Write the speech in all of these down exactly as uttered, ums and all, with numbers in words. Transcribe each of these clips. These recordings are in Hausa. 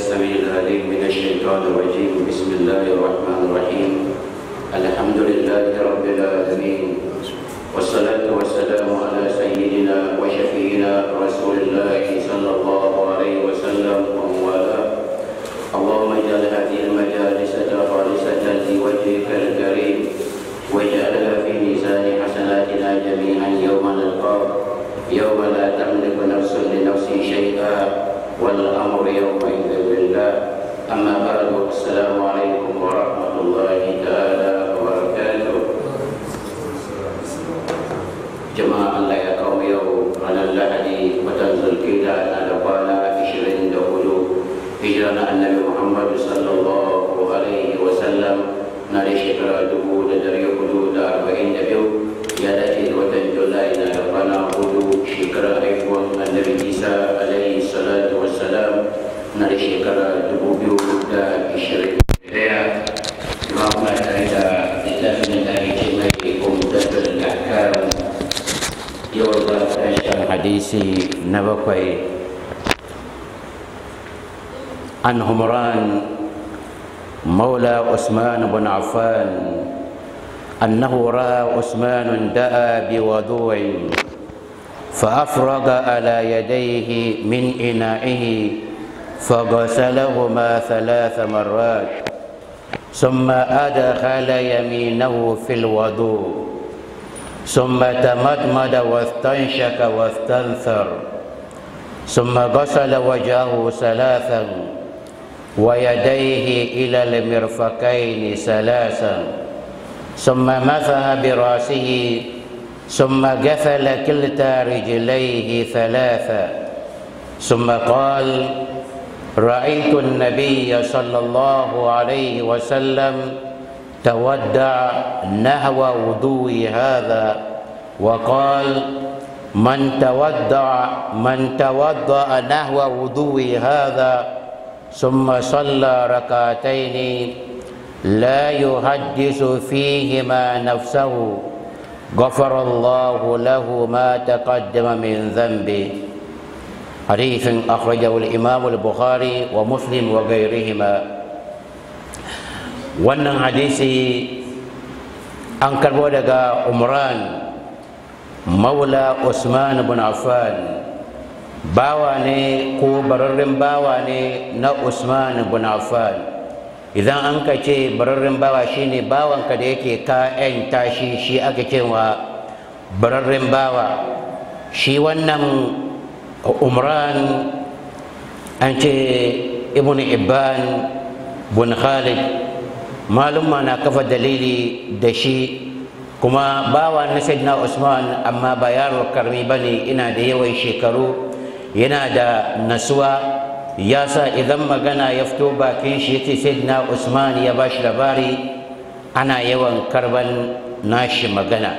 السميع العليم من الشيطان الرجيم. بسم الله الرحمن الرحيم. الحمد لله رب العالمين، والصلاة والسلام على سيدنا وشفينا رسول الله صلى الله عليه وسلم ومن والاه. اللهم اجعل هذه المجالس خالصة لوجهك الكريم، واجعلها في ميزان حسناتنا جميعا يوم نلقاك، يوم لا تملك نفس لنفس شيئا والأمر يومئذ لله. أما بعد، السلام عليكم ورحمة الله تعالى وبركاته. جماعة الله يا قوم، يوم على اللحدي وتنزل كده على قانا عشرين دخلوا هجرنا النبي محمد صلى الله عليه وسلم نالي شكرا دبو لدري حدود أربعين نبيو يالتي وتنجل إلى قانا حدود شكرا أيضا النبي عيسى عليه الصلاة والسلام نالي شكرا دبو بيو دا عشرين ريا رغم أريد لله من أجمعكم دبر الأحكام يوضع أشهر حديثي نبقي عن همران مولى عثمان بن عفان أنه رأى عثمان دعا بوضوء فأفرغ على يديه من إنائه فغسلهما ثلاث مرات ثم أدخل يمينه في الوضوء ثم تمضمض واستنشق واستنثر ثم غسل وجهه ثلاثا ويديه إلى المرفقين ثلاثا ثم مسح برأسه ثم غسل كلتا رجليه ثلاثا ثم قال: رأيت النبي صلى الله عليه وسلم تودع نحو وضوء هذا، وقال: من تودع من توضأ نحو وضوء هذا ثم صلى ركعتين لا يحدث فيهما نفسه غفر الله له ما تقدم من ذنبه. حديث أخرجه الإمام البخاري ومسلم وغيرهما. wannan hadisi an karbo daga Umran maula Usman bin Affan, bawa ne ko bararren bawa ne na Usman bin Affan. Idan an ka ce bararren bawa shine bawanka da yake ka yan tashi, shi aka cewa bararren bawa. Shi wannan Umran an ce Ibn Ibban bin Khalid malumma na kafa dalili da shi, kuma bawa na Sayyidina Usman, amma ba yaro karmi bane, ina da yawan shekaru, yana da nasuwa, ya sa idan magana ya fito bakin shi yace Sayyidina Usman ya bashi labari, ana yawan karban nashi magana.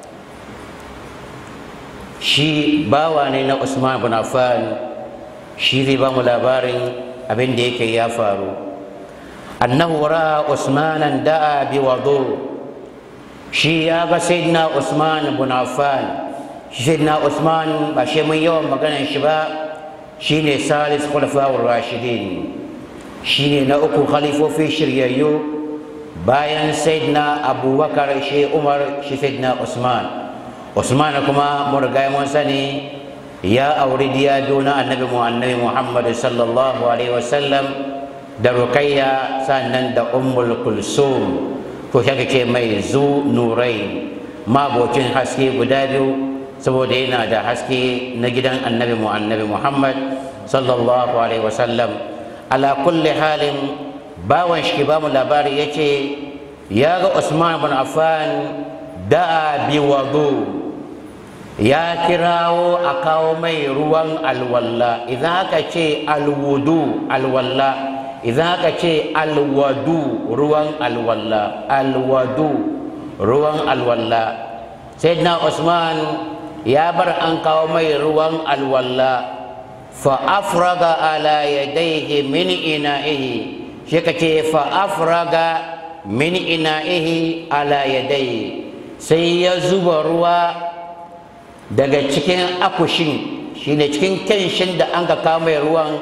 Shi bawa ne na Usman bin Affan, shi zai ba mu labarin abin da yake ya faru. annahu ra'a Usmanan da'a bi wudu, shi ya ga Sayyidina Usman bin Affan. shi Sayyidina Usman ba shi mun yawan maganar shi ba, shine salis khulafa'ur rashidin, shine na uku khalifofi shiryayyu bayan Sayyidina Abubakar, shi Umar, shi Sayyidina Usman. Usman kuma mun riga mun sani ya auri diya dona annabi mu annabi Muhammad sallallahu alaihi wasallam da Ruqayya, sannan da Ummul Kulsum, to shi ce mai zu nurai, mabocin haske guda biyu, saboda yana da haske na gidan annabi mu annabi Muhammad sallallahu alaihi wasallam. Ala kulli halin, bawan shi ba mu labari yace ya ga Usman bin Affan da'a bi wudu, ya kirawo a kawo mai ruwan alwalla. Idan aka ce alwudu alwalla, idan aka ce alwadu ruwan alwalla, alwadu ruwan alwalla. Sayyidina Usman ya bar an kawo mai ruwan alwalla, fa afraga ala yadayhi min ina'ihi, shi ka ce fa afraga min ina'ihi ala yadayhi, sai ya zuba ruwa daga cikin akushin, shine cikin kenshin da an ka kawo mai ruwan,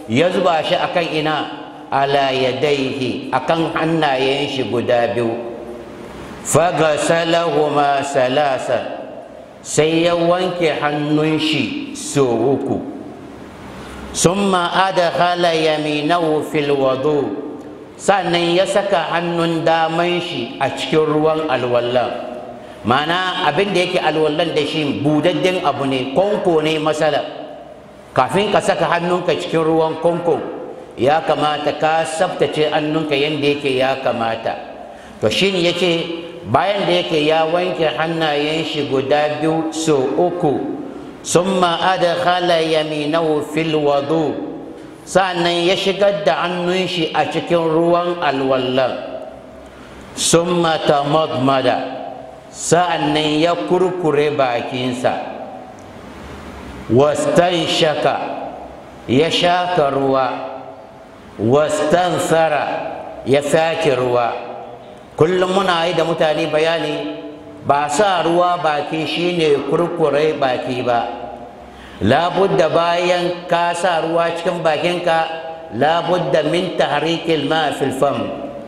ya zuba shi akan ina ala yadaihi akan hannayen shi guda biyu fagasalahuma salasa sai ya wanke hannun shi so uku summa adkhala yaminahu fil wudu sannan ya saka hannun daman shi a cikin ruwan alwala mana abin da yake alwallan da shi budadden abu ne konko ne masala kafin ka saka hannunka cikin ruwan konko ya kamata ka tsaftace hannunka yadda yake ya kamata to shine yake bayan da yake ya wanke hannayen shi guda biyu so uku summa adkhala yaminahu fil wudu sa'annan ya shigar da hannun shi a cikin ruwan alwala summa tamadmada sa'annan ya kurkure bakinsa wastanshaka ya shaka ruwa wastansara ya sake ruwa kullum muna yi da mutane bayani ba sa ruwa baki shine kurkure baki ba labudda bayan ka sa ruwa cikin bakinka labudda min tahrikil ma fil fam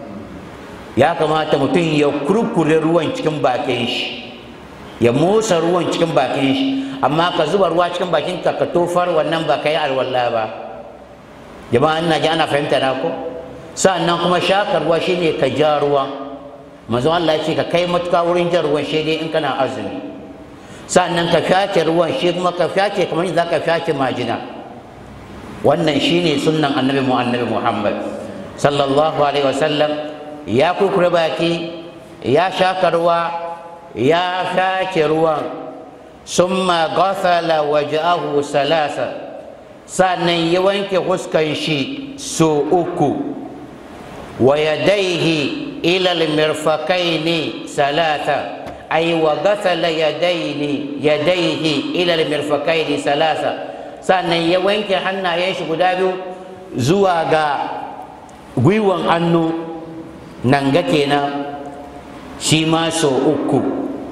ya kamata mutum ya kurkure ruwan cikin bakin shi ya motsa ruwan cikin bakin shi amma ka zuba ruwa cikin bakinka ka tofar wannan ba kai alwala ba jama'a ina ji ana fahimta na ko sa'annan kuma shakar ruwa shine ka ja ruwa manzo Allah ya ce ka kai matuka wurin jan ruwan shi dai in kana azumi sa'annan ka fyace ruwan shi kuma ka fyace kamar yadda ka fyace majina wannan shine sunnan annabi mu annabi Muhammad sallallahu alaihi wasallam ya kurkure baki ya shaka ruwa ya fyace ruwan summa ghasala wajhahu salasa sa'annan ya wanke huskan shi so uku wa yadayhi ila al-mirfaqaini salasa ay wa ghasala yadayni yadayhi ila al-mirfaqaini salasa sannan ya wanke hannayen shi guda biyu zuwa ga gwiwan hannu nan ga kenan shi ma so uku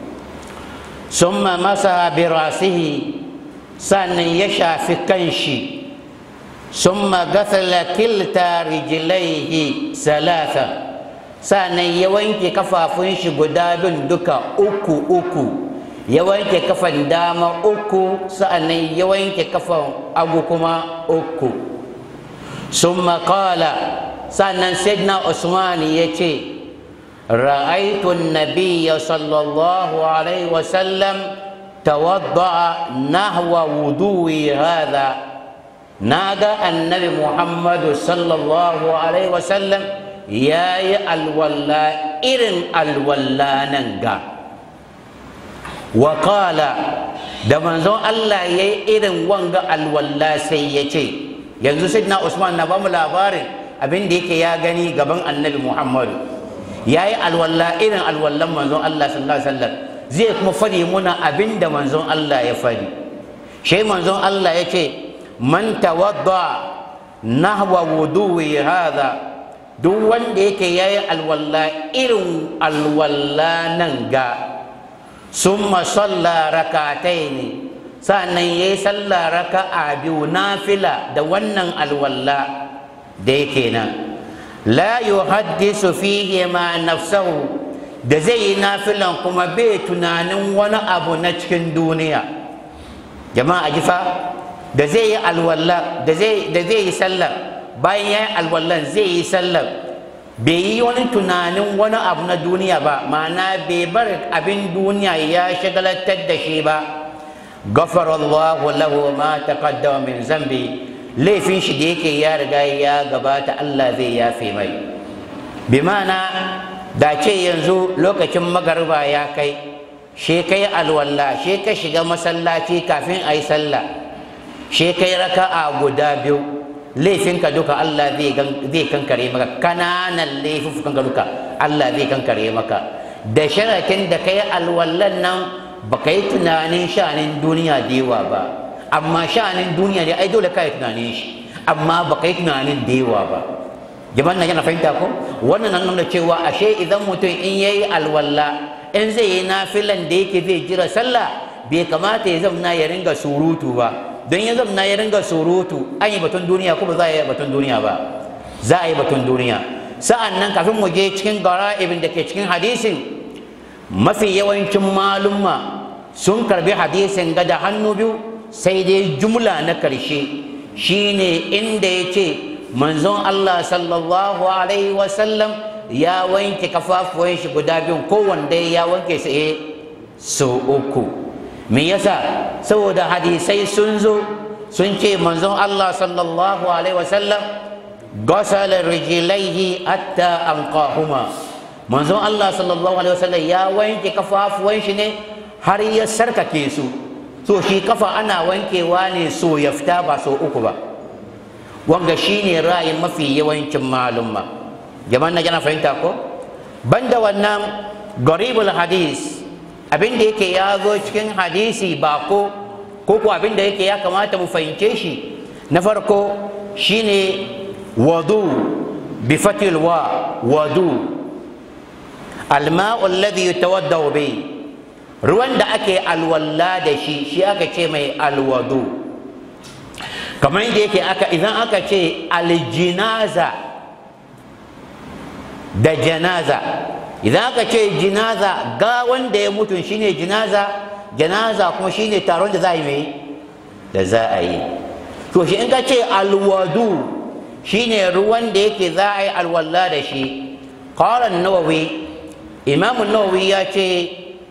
summa masaha bi rasihi sannan ya shafi kanshi summa ghasala kilta rijlaihi salasa sannan ya wanke kafafun shi guda bin duka uku uku ya wanke kafan dama uku sa'annan ya wanke kafan agu kuma uku summa qala sannan sayyidina Usman ya ce ra'aytu an-nabiyya sallallahu alaihi wasallam tawadda'a nahwa wudu'i hadha naga annabi Muhammad sallallahu alaihi wasallam yayi alwalla irin alwalla nan ga wa qala da manzon Allah yayi irin wanga alwalla sai yace yanzu sayyidina Usman na bamu labarin abin da yake ya gani gaban annabi Muhammad yayi alwalla irin alwallan manzon Allah sallallahu alaihi wasallam zai kuma fadi muna abin da manzon Allah ya fadi shi manzon Allah yace man tawadda nahwa wudu'i hadha duk wanda yake yayi alwalla irin alwalla nan ga summa salla rakataini sannan yayi sallah raka'a biyu nafila da wannan alwalla da yake nan la yuhaddisu fihi ma nafsahu da zai yi nafilan kuma bai tunanin wani abu na cikin duniya jama'a jifa da zai yi alwalla da zai da zai yi sallah bayan ya yi alwallan zai yi sallah bai yi wani tunanin wani abu na duniya ba ma'ana bai bar abin duniya ya shagalatar da shi ba ghafara Allahu lahu ma taqaddama min zambi laifin shi da yake ya riga ya gabata Allah zai yafe mai bi ma'ana da ce yanzu lokacin magariba ya kai she kai alwalla she ka shiga masallaci kafin a yi sallah she kai raka'a guda biyu laifinka duka Allah zai kankare maka kananan laifukanka duka Allah zai kankare maka da sharakin da kai alwallan nan baka yi tunanin sha'anin duniya da yawa ba amma sha'anin duniya ne ai dole ka yi tunanin shi amma baka yi tunanin da yawa ba jama'an nan yana fahimta ko wannan nan nuna cewa ashe idan mutum in yayi alwalla in zai yi nafilan da yake zai jira sallah bai kamata ya zamna ya ringa surutu ba don ya zamna ya ringa surutu an yi batun duniya ko ba za a yi batun duniya ba, za a yi batun duniya. Sa'an nan kafin mu je cikin gara'ibin da ke cikin hadisin, mafi yawancin malumma sun karbi hadisin ga da hannu biyu, sai dai jumla na karshe shine inda ya ce manzon Allah sallallahu alaihi wasallam ya wanke kafafuwan shi guda biyun, kowanne ya wanke su eh so uku. Me yasa? Saboda hadisai sun zo sun ce manzon Allah sallallahu alaihi wasallam gasala rijlaihi hatta anqahuma, manzon Allah sallallahu alaihi wasallam ya wanke kafafuwan shi ne har ya sarkake su. So shi kafa ana wankewa ne so ya fita ba so uku ba. Wanga shine ra'ayin mafi yawancin malumma. Jama'an na jana fahimta ko? Banda wannan garibul hadis, abin da yake ya zo cikin hadisi ba ko ko ko abin da yake ya kamata mu fahimce shi, na farko shine wudu bi fatil wa, wudu alma'u alladhi yatawaddau bi, ruwan da ake alwalla da shi shi aka ce mai alwudu. Kamar yadda yake aka idan aka ce aljinaza da janaza, idan aka ce jinaza ga wanda ya mutu shine jinaza, janaza kuma shine taron da za a yi mai da za a yi. To shi in ka ce alwudu shine ruwan da yake za a yi alwalla da shi. Qala an-Nawawi, Imam an-Nawawi ya ce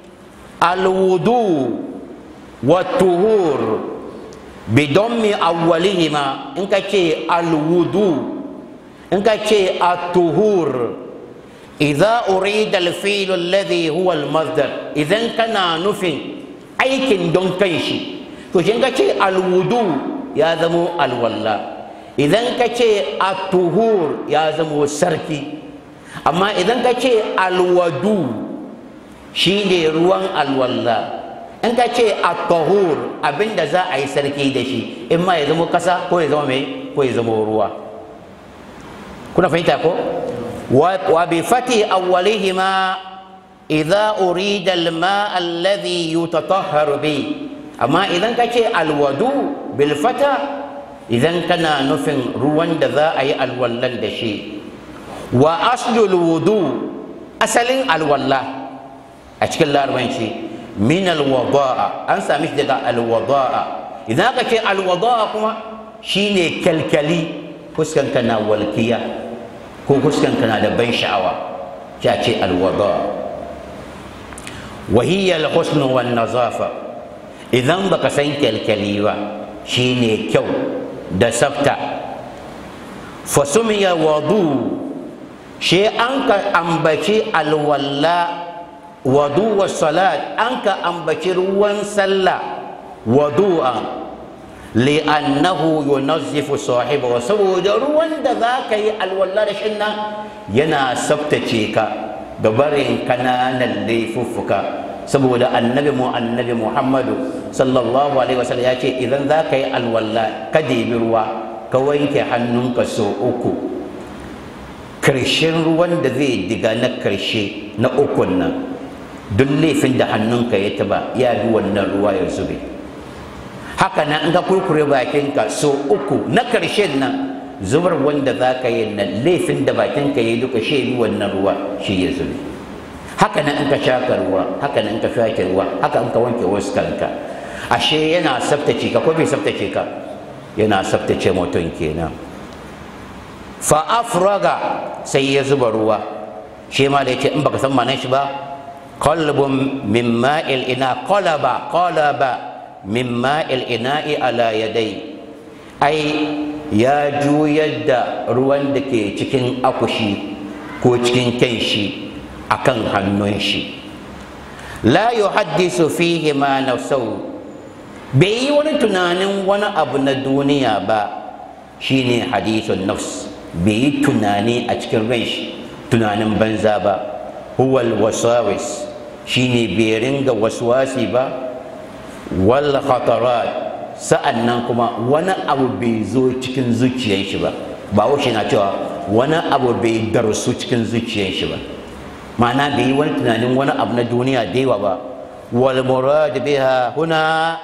alwudu wa tuhur bidammi awwalihima, in ka ce alwudu, in ka ce at-tuhur, idza urida al-fi'l alladhi huwa al-masdar, idan kana nufin aikin don kai shi, to shi in ka ce alwudu ya zamo alwalla, idan ka ce at-tuhur ya zamo sarki. Amma idan ka ce alwadu shine ruwan alwalla, in ka ce at-tahur abinda za a yi sarki da shi, in ma ya zama kasa ko ya zama mai ko ya zama ruwa. Kuna fahimta ko? wa bi fati awwalihima idza urida al-ma' alladhi yutatahharu bi. Amma idan ka ce alwadu bil fata, idan kana nufin ruwan da za a yi alwallan da shi. Wa aslul wudu, asalin alwalla a cikin larabanci min alwada'a, an sami shi daga alwada'a. Idan aka ce alwada'a kuma shine kalkali, fuskanka na walkiya ko fuskanka na da ban sha'awa, ya ce alwada'a. Wa hiya alhusn wan nazafa, idan baka san kalkali ba shine kyau da tsafta. Fa sumiya wudu, shi an ka ambaci alwalla wudu wa salat, an ka ambaci ruwan sallah wudu'a, li'annahu yunazzifu sahibahu, saboda ruwan da za ka yi alwalla da shi nan yana tsaftace ka ga barin kananan laifuffuka. Saboda annabi mu annabi Muhammadu sallallahu alaihi wasallam ya ce idan za ka yi alwalla ka debi ruwa ka wanke hannunka so uku, karshen ruwan da zai diga na karshe na ukun nan, duk laifin da hannunka ya taba ya bi wannan ruwa ya zube. Haka nan in ka kurkure bakinka so uku na karshen nan, zubar wanda za ka yi nan laifin da bakinka ya duka shi bi wannan ruwa shi ya zube. Haka nan in ka shaka ruwa, haka nan in ka shaka ruwa, haka in ka wanke wasu kanka, ashe yana tsaftace ka ko bai tsaftace ka? Yana tsaftace mutum kenan. Fa afraga, sai ya zuba ruwa. Shi ma da yace in baka san ma'anar shi ba, qalbun min ma'il ina, qalaba qalaba min ma'il ina'i ala yadai, ai ya juyar da ruwan da ke cikin akushi ko cikin kanshi akan hannun shi. La yuhaddisu fihi ma nafsuhu, bai yi wani tunanin wani abu na duniya ba, shine hadithun nafs, bai yi tunani a cikin ran shi tunanin banza ba. Huwal wasawis, shine bai ringa waswasi ba. Wal khatarat, sa'annan kuma wani abu bai zo cikin zuciyar shi ba. Ba shi na cewa wani abu bai darsu cikin zuciyar shi ba, ma'ana bai yi wani tunanin wani abu na duniya da yawa ba. Wal murad biha huna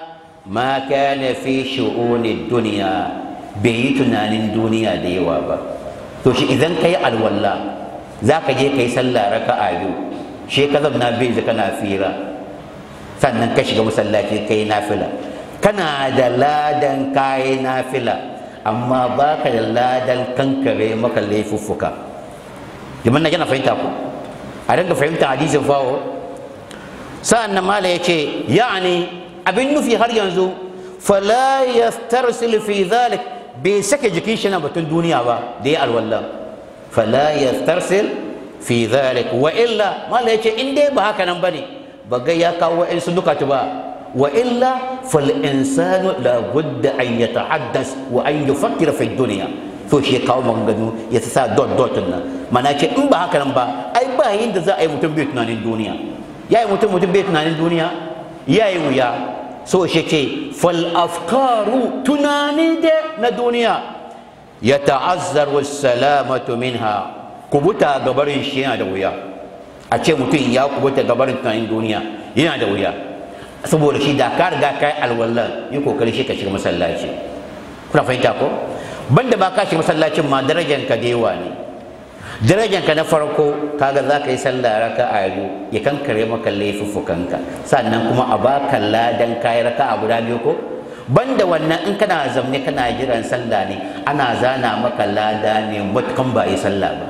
ma kana fi shu'uni dunya bai yi tunanin duniya da yawa ba. To shi idan kai alwala za ka je kai sallah raka'a biyu, she ka zamna bai zaka na fira, sannan ka shiga masallaci kai nafila, kana da ladan kai nafila, amma baka da ladan kankare maka laifuffuka. Jaman na yana fahimta ku, a dinga fahimta hadisin fawo. Sa'an nan mala ya ce yani abin nufi har yanzu fala yastarsil fi dhalik, bai sake jikin shi na batun duniya ba da ya alwala. Fala yastarsil fi dhalik, wa illa mala ya ce in dai ba haka nan bane ba ga ya kawo wa'in su duka ba, wa illa fal insanu la budda an yatahaddas wa an yufakkira fi dunya. To shi kawo maganganu ya sa dot dot nan, mana ce in ba haka nan ba ai ba yin da za a yi mutum bai tunanin duniya, ya yi mutum mutum bai tunanin duniya ya yi wuya. So shi ce fal afkaru tunani da na duniya ya ta'azzaru salamatu minha, kubuta gabarin shi yana da wuya. A ce mutum ya kubuta gabarin tunanin duniya yana da wuya, saboda shi da ka riga kai alwallan yi kokari shi ka shiga masallaci. Kuna fahimta ko? Banda ba ka shiga masallacin ma darajanka da yawa ne. Darajanka na farko kaga za ka yi sallah raka'a biyu ya kankare maka laifuffukanka, sannan kuma a baka ladan kayi raka'a guda biyu ko. Banda wannan in kana zamne kana jiran sallah ne ana zana maka lada ne matukan ba yi sallah ba.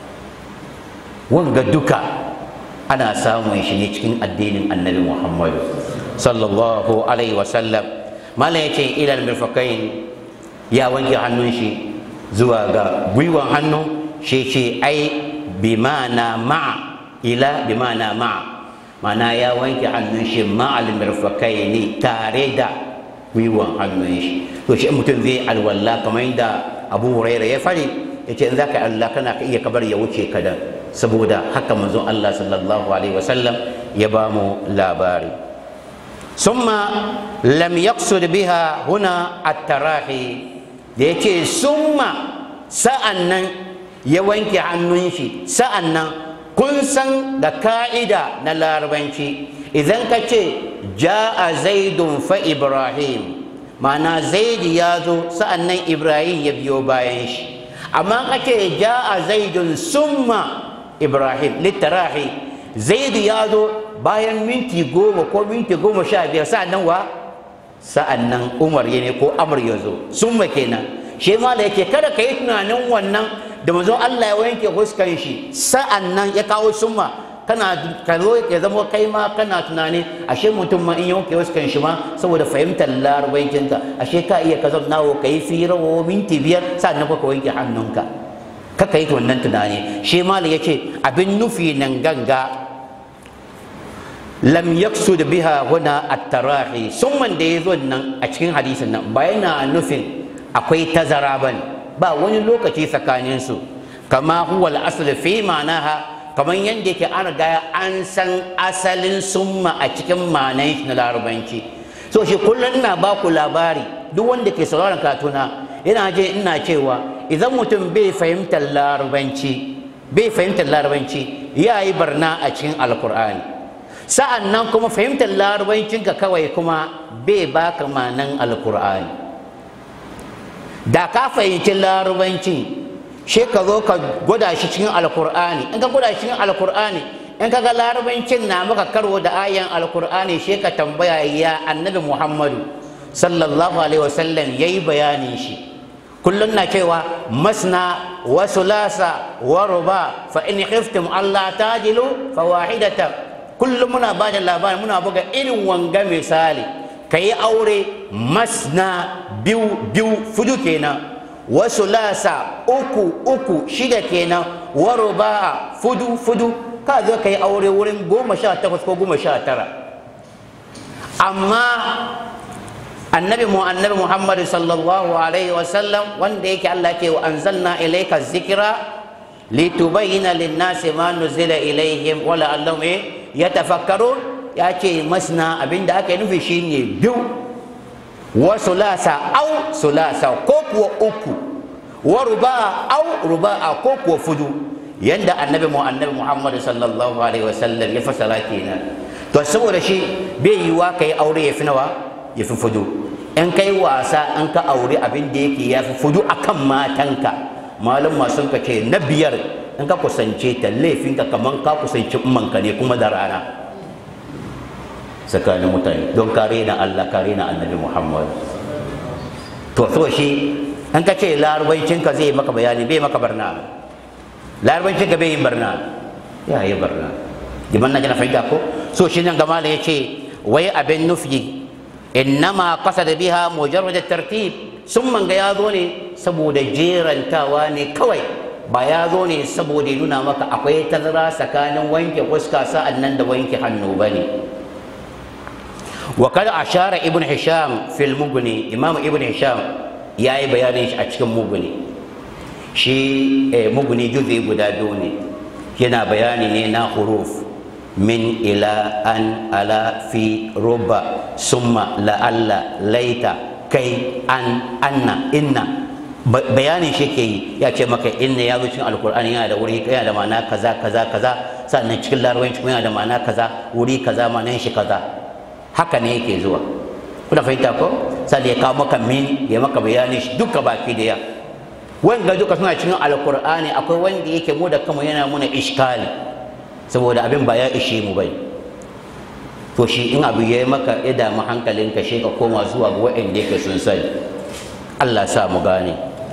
Wanga duka ana samun shi ne cikin addinin Annabi Muhammad sallallahu alaihi wasallam. Malam yace ilal mirfaqain, ya wanke hannun shi zuwa ga gwiwan hannu, shi ce ai bi ma'ana ma'a, ila bi ma'ana ma'a, mana ya wanke hannun shi ma'al mirfaqaini, tare da gwiwan hannun shi. To shi mutum zai alwala kamar yadda Abu Hurairah ya fari, yace in zaka Allah kana ka iya kabar ya wuce kadan, saboda haka manzon Allah sallallahu alaihi wasallam ya ba mu labari. Summa lam yaqsud biha huna at-tarahi, da ya ce summa sa'an nan ya wanke hannun shi. Sa'an nan kun san da ka'ida na larabanci, idan ka ce ja'a zaidun fa ibrahim, ma'ana zaidi ya zo sa'an nan ibrahim ya biyo bayan shi. Amma ka ce ja'a zaidun summa ibrahim littarahi, zaidi ya zo bayan minti goma ko minti goma sha biyar, sa'an nan wa sa'an nan umar ya ne ko amur ya zo, summa kenan. Shi ma da yake kada ka yi tunanin wannan da manzo Allah ya wanke huskan shi sa'an nan ya kawo summa, kana ka zo ya zama kai ma kana tunani ashe mutum ma in ya wanke huskan shi ma saboda fahimtar larabancinka ashe ka iya ka zauna ka yi firawo minti biyar sa'an nan ka wanke hannunka, kaka yi wannan tunani. Shi ma da yake abin nufi nan ganga lam yaksud biha huna at-tarahi, summan da yazo nan a cikin hadisin nan ba yana nufin akwai tazara bane, ba wani lokaci tsakanin su, kama huwa al-asl fi ma'anaha, kamar yanda yake an riga an san asalin summa a cikin ma'anan shi na larabanci. So shi kullum ina ba ku labari, duk wanda ke sauraron katuna ina je ina cewa idan mutum bai fahimtar larabanci bai fahimtar larabanci yayi barna a cikin alkur'ani. Sa'an nan kuma fahimtar larabancinka kawai kuma bai baka ma'anan alkur'ani. Da ka fahimci larabancin shi ka zo ka gwada shi cikin alkur'ani, in ka gwada shi cikin alkur'ani, in ka ga larabancin na maka karo da ayan alkur'ani, shi ka tambaya ya annabi Muhammadu sallallahu alaihi wasallam yayi bayanin shi. Kullum na cewa masna wa sulasa wa ruba fa in khiftum alla tajilu fa wahidatan. Kullum muna ba da labari, muna buga irin wanga misali, ka yi aure masna biyu biyu fudu kenan, wasu lasa uku uku shida kenan, wa ruba'a fudu fudu, ka zo ka yi aure wurin goma sha takwas ko goma sha tara. Amma annabi mu annabi Muhammad sallallahu alaihi wasallam wanda yake Allah ke wa anzalna ilayka zikra litubayyana lin-nasi ma nuzila ilayhim wa la'allahum yatafakkarun, ya ce masna abinda aka yi nufi shine biyu, wa sulasa au sulasa ko kuwa uku, wa ruba'a au ruba'a ko kuwa fudu, yanda annabi mu annabi Muhammad sallallahu alaihi wasallam ya fasara kenan. To saboda shi bai yiwa kai aure ya fi nawa ya fi fudu. In kai wasa an ka aure abin da yake ya fi fudu akan matanka, malum masu ka ce na biyar in ka kusance ta laifinka kamar ka kusanci ummanka ne kuma da rana tsakanin mutane, don kare na Allah kare na annabi Muhammad. To so shi in ka ce larabancinka zai maka bayani bai maka barna, larabancinka bai yin barna, ya yi barna. Diman na jana fahimta ko? So shi nan gama da ya ce wai abin nufi innama qasada biha mujarrad tartib, sun manga ya zo ne saboda jerantawa ne kawai, ba ya zo ne saboda nuna maka akwai tazara tsakanin wanke fuska sa'an nan da wanke hannu bane. Wa kad ashara ibn hisham fil mughni, imam ibn hisham yayi bayanin shi a cikin mughni. Shi mughni juzi guda biyu ne, yana bayani ne na huruf min ila an ala fi ruba summa la'alla laita kai an anna inna. Bayanin shi ke yi ya ce maka inna ya zo cikin alkur'ani yana da wuri yana da ma'ana kaza kaza kaza, sannan cikin larabanci yana da ma'ana kaza, wuri kaza ma'anan shi kaza, haka ne yake zuwa. Kuna fahimta ko? Sai ya kawo maka min ya maka bayanin shi duka baki daya. Wanda duka suna cikin alkur'ani, akwai wanda yake mu da kanmu yana muna iskali saboda abin ba ya ishe mu bai. To shi in abu ya yi maka ya damu hankalinka shi ka koma zuwa ga wa'anda yake sun sani. Allah sa mu gane.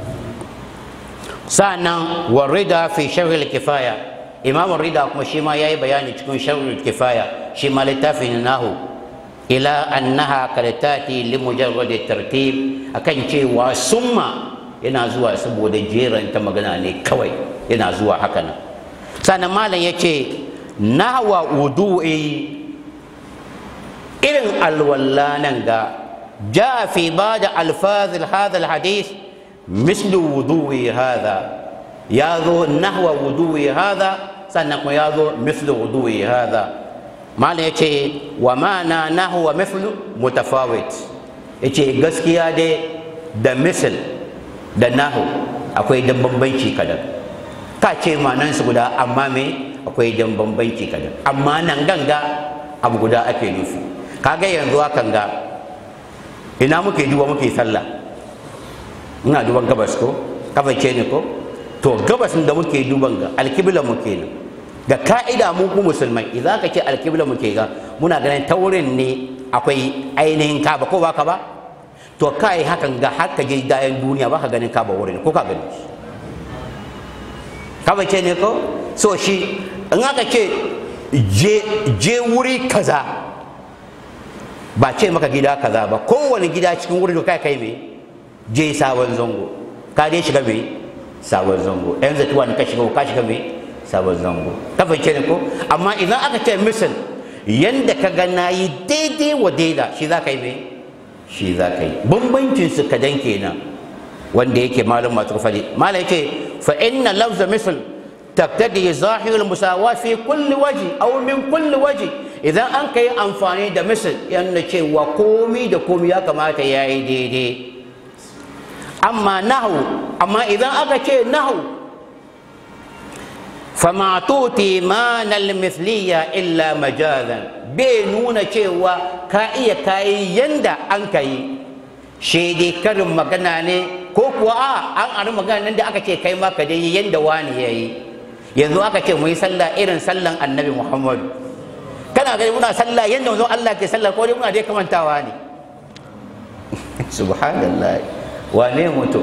Sa'annan warida fi sharhil kifaya, imam rida kuma shi ma yayi bayani cikin sharhil kifaya, shi ma littafin nahu ila annaha kad tati li mujarrad tartib, akan cewa summa yana zuwa saboda jeranta magana ne kawai, yana zuwa haka nan. Sannan malam yace nahwa wudu'i, irin alwalla nan ga جاء في بعض ألفاظ هذا الحديث مثل وضوء هذا، ياذو نحو وضوء هذا، سنقول ياذو مثل وضوء هذا. ما يجي ومعنى نحو مثل متفاوت، يجي gaskiya dai da misal da nahu akwai dan bambanci kadan, ka ce ma'anan su guda amma me akwai dan bambanci kadan, amma nan ganga abu guda ake nufi. Kaga yanzu hakan ga ina muke duba muke sallah, ina duban gabas ko kaface ne ko, to gabas da muke duban ga alkibla muke ne ga ka'ida mu ku musulmai. Idan ka ce alkibla muke ga muna ganin taurin ne akwai ainihin kaba ko baka ba, to kai hakan ga har ka je dayan duniya ba ka ganin kaba wurin ko ka gani kaface ne ko. So shi in aka ce je je wuri kaza, ba ce maka gida kaza ba, kowane gida cikin wurin da kai kai me je sabon zango, ka dai shiga me sabon zango, yanzu tuwa ka shiga ka shiga me sabon zango, ka fahimce ne ko. amma idan aka ce misal yanda ka ga nayi daidai wa daida, shi za ka yi me shi za ka yi. bambancin su kadan kenan wanda yake malum masu fadi. malam yace fa inna lafza misal taqtadi zahirul musawat fi kulli waji aw min kulli waji. Idan an kai amfani da misal yana cewa komi da komi ya kamata ya yi daidai. Amma nahu, amma idan aka ce nahu fama tuti manal mithliya illa majazan, bai nuna cewa ka iya kayi yanda an kai, shi dai karin magana ne ko kuwa a an ari magana nan da aka ce kai ma ka dai yanda wani yayi. Yanzu aka ce mu yi sallah irin sallan annabi Muhammad, kana gani muna sallah yanda manzon Allah ke sallah ko dai muna dai kamantawa ne? Subhanallah, wane mutum.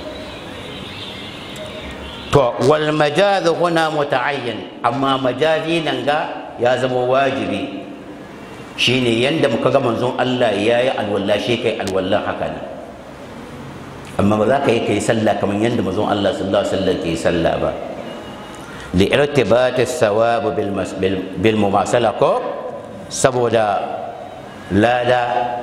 To wal majaz huna muta'ayyan, amma majazi nan ga ya zama wajibi, shine yanda muka ga manzon Allah yayi alwala shi kai alwallan haka ne. Amma ba za ka yi kai sallah kamar yanda manzon Allah sallallahu alaihi wasallam ke sallah ba, li'irtibat as-sawab bil mumasala ko, saboda lada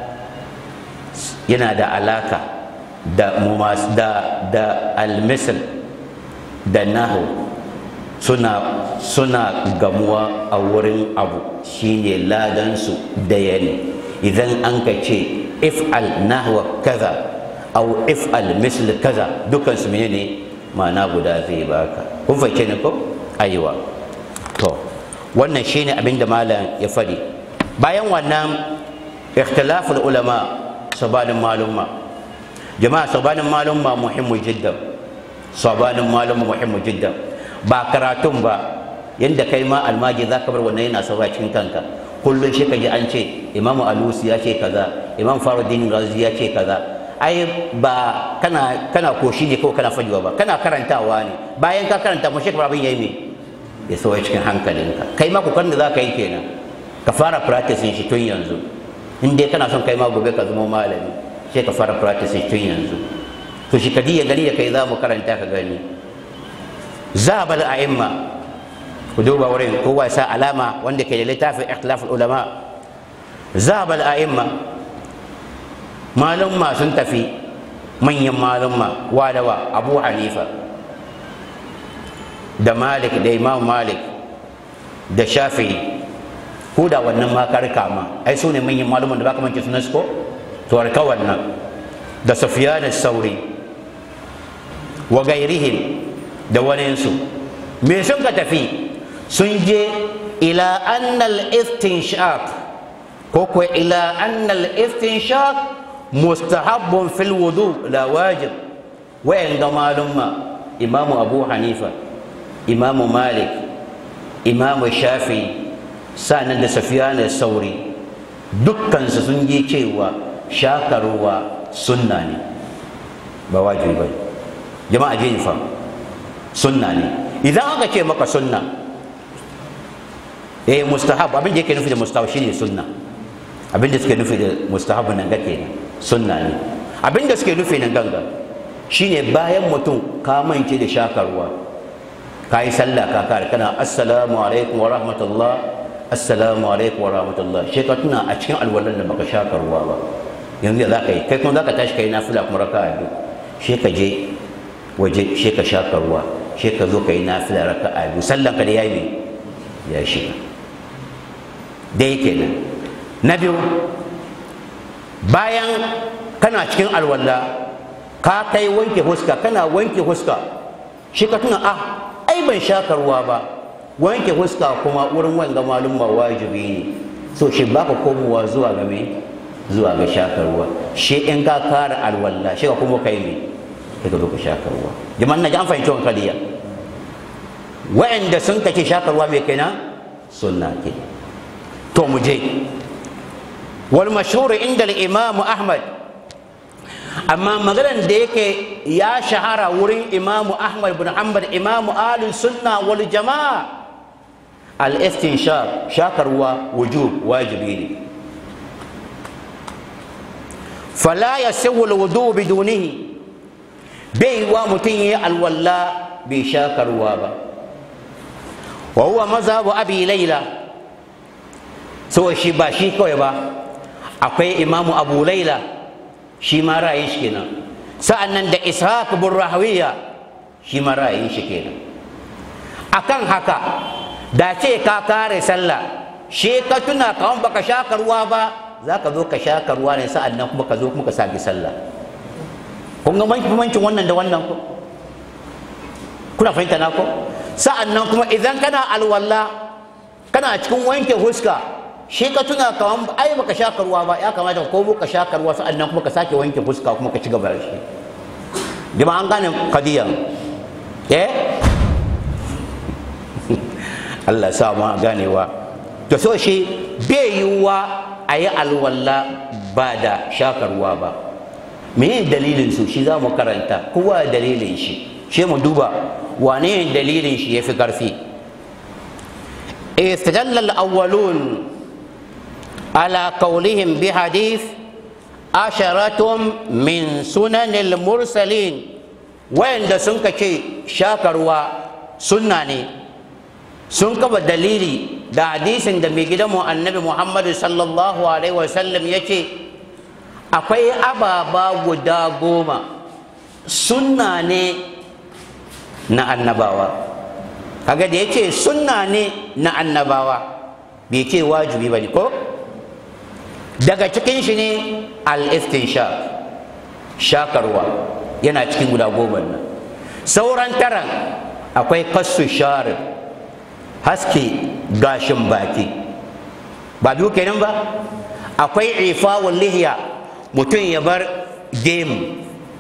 yana da alaka da mumas da da al-misl da nahu, suna suna gamuwa a wurin abu, shine ladan su daya ne. Idan an ka ce if'al nahwa kaza aw if'al misl kaza, dukan su menene ma'ana guda zai baka. Kun fahimce ne ko? Aiwa. To wannan shine abin da malam ya fadi. Bayan wannan ikhtilaful ulama, sabanin malumma. Jama'a sabanin malumma muhimmu jiddan, sabanin malumma muhimmu jiddan. Ba karatun ba, yanda kai ma almaji za ka bar wannan yana sauka cikin kanka. Kullum shi ka ji an ce Imamu Alusi ya ce kaza, Imam Faruddin Razi ya ce kaza. Ai ba kana kana koshi ne kawai kana fajiwa ba, kana karantawa ne. Bayan ka karanta mu shekara abin yayi me ya sauka cikin hankalinka. Kai ma kokarin da za ka yi kenan, ka fara practicing shi tun yanzu. In dai kana son kai ma gobe ka zama malami, sai ka fara practicing tun yanzu. To shi kadiya gani da kai za mu karanta ka gani. Zabal a'imma, ku duba wurin kowa sa alama wanda ke da littafin ikhtilaful ulama. Zabal a'imma, malumma sun tafi, manyan malumma wadawa Abu Hanifa da Malik da Imam Malik da Shafi'i. Ko da wannan ma karka ma ai su ne manyan maluman da baka mance sunan su ko to arka wannan da Sufyan as-Sauri wa gairihim da waninsu. Me sun ka tafi? Sun je ila annal istinshaq ko ko ila annal istinshaq mustahabbun fil wudu la wajib. Wa'in ga malumma Imamu Abu Hanifa, Imamu Malik, Imamu Shafi, sa'annan da Sufyan as-Sauri, dukkansu sun je cewa shakarwa sunna ne ba wajibi ba. Jama'a je fa sunna ne. Idan aka ce maka sunna, eh mustahab, abin da yake nufi da mustahab shine sunna. Abin da suke nufi da mustahab nan ga kenan sunna ne. Abin da suke nufi nan ganga shine bayan mutum ka mance da shakarwa, ka yi sallah ka kare kana assalamu alaikum wa rahmatullah, assalamu alaikum wa rahmatullah, shi ka tuna a cikin alwalan da baka shakarwa ba. Yanzu ya za ka yi kai kuma za ka tashi kai nafila kuma raka'a biyu, shi ka je waje shi ka shakarwa, shi ka zo ka yi nafila raka'a biyu, sallan ka da yayi ne ya shiga dai kenan. Na biyu, bayan kana cikin alwala ka kai wanke huska, kana wanke huska shi ka tuna ah ai ban shakarwa ba. Wanke huska kuma wurin wanga malumma wajibi ne, so shi baka komowa zuwa ga me zuwa ga shakarwa. Shi in ka kara alwala shi ka kuma kai me sai ka zo ka shakarwa. Jama'an na ji an fahimci wannan kadiya. Wa'anda sun kace shakarwa me kenan sunna ke. To mu je wal mashhur inda al-Imam Ahmad, amma maganar da yake ya shahara wurin Imam Ahmad bin Hanbal, Imam Ahlus Sunna wal Jama'a, al-istinshaq shakarwa wujub wajibi ne. Fala yasihu al-wudu bidunihi, bai wa mutum yi alwala bai shakarwa ba. Wa huwa mazhabu Abi Layla, so shi ba shi kawai ba, akwai Imamu Abu Layla shi ma ra'ayin shi kenan. Sa'annan da Ishaq bin Rahawiya shi ma ra'ayin shi kenan. Akan haka da ce ka kare sallah shi ka tuna kawan baka shakarwa ba, za ka zo ka shakarwa ne sa'annan kuma ka zo kuma ka sake sallah. Kun ga mancin wannan da wannan ko? Kuna fahimta na ko? Sa'annan kuma idan kana alwala kana cikin wanke huska shi ka tuna kawan ai baka shakarwa ba, ya kamata ko ka shakarwa sa'annan kuma ka sake wanke fuska kuma ka ci gaba da shi. Jama'a an gane kadiyan eh Allah sa mu ganewa. To so shi bai yiwuwa a yi alwala ba da shakarwa ba. Me dalilin su shi za mu karanta, kowa dalilin shi, shi mu duba wane dalilin shi ya fi karfi. استدل الأولون على قولهم بحديث عشرة من سنن المرسلين، وين ده سنك شيء شاكروا سناني سنك بدليلي ده حديث ده ميقدمه النبي محمد صلى الله عليه وسلم يشي أقوي أبا با ودا قوما سناني نا النباوة. kaga da yake sunna ne na annabawa bai ce wajibi bane ko. Daga cikin shi ne al-istinshaq shakarwa yana cikin guda goma nan. Sauran taran akwai qassu sharib haske gashin baki ba biyu kenan ba. Akwai ifawul lihiya mutum ya bar gemu.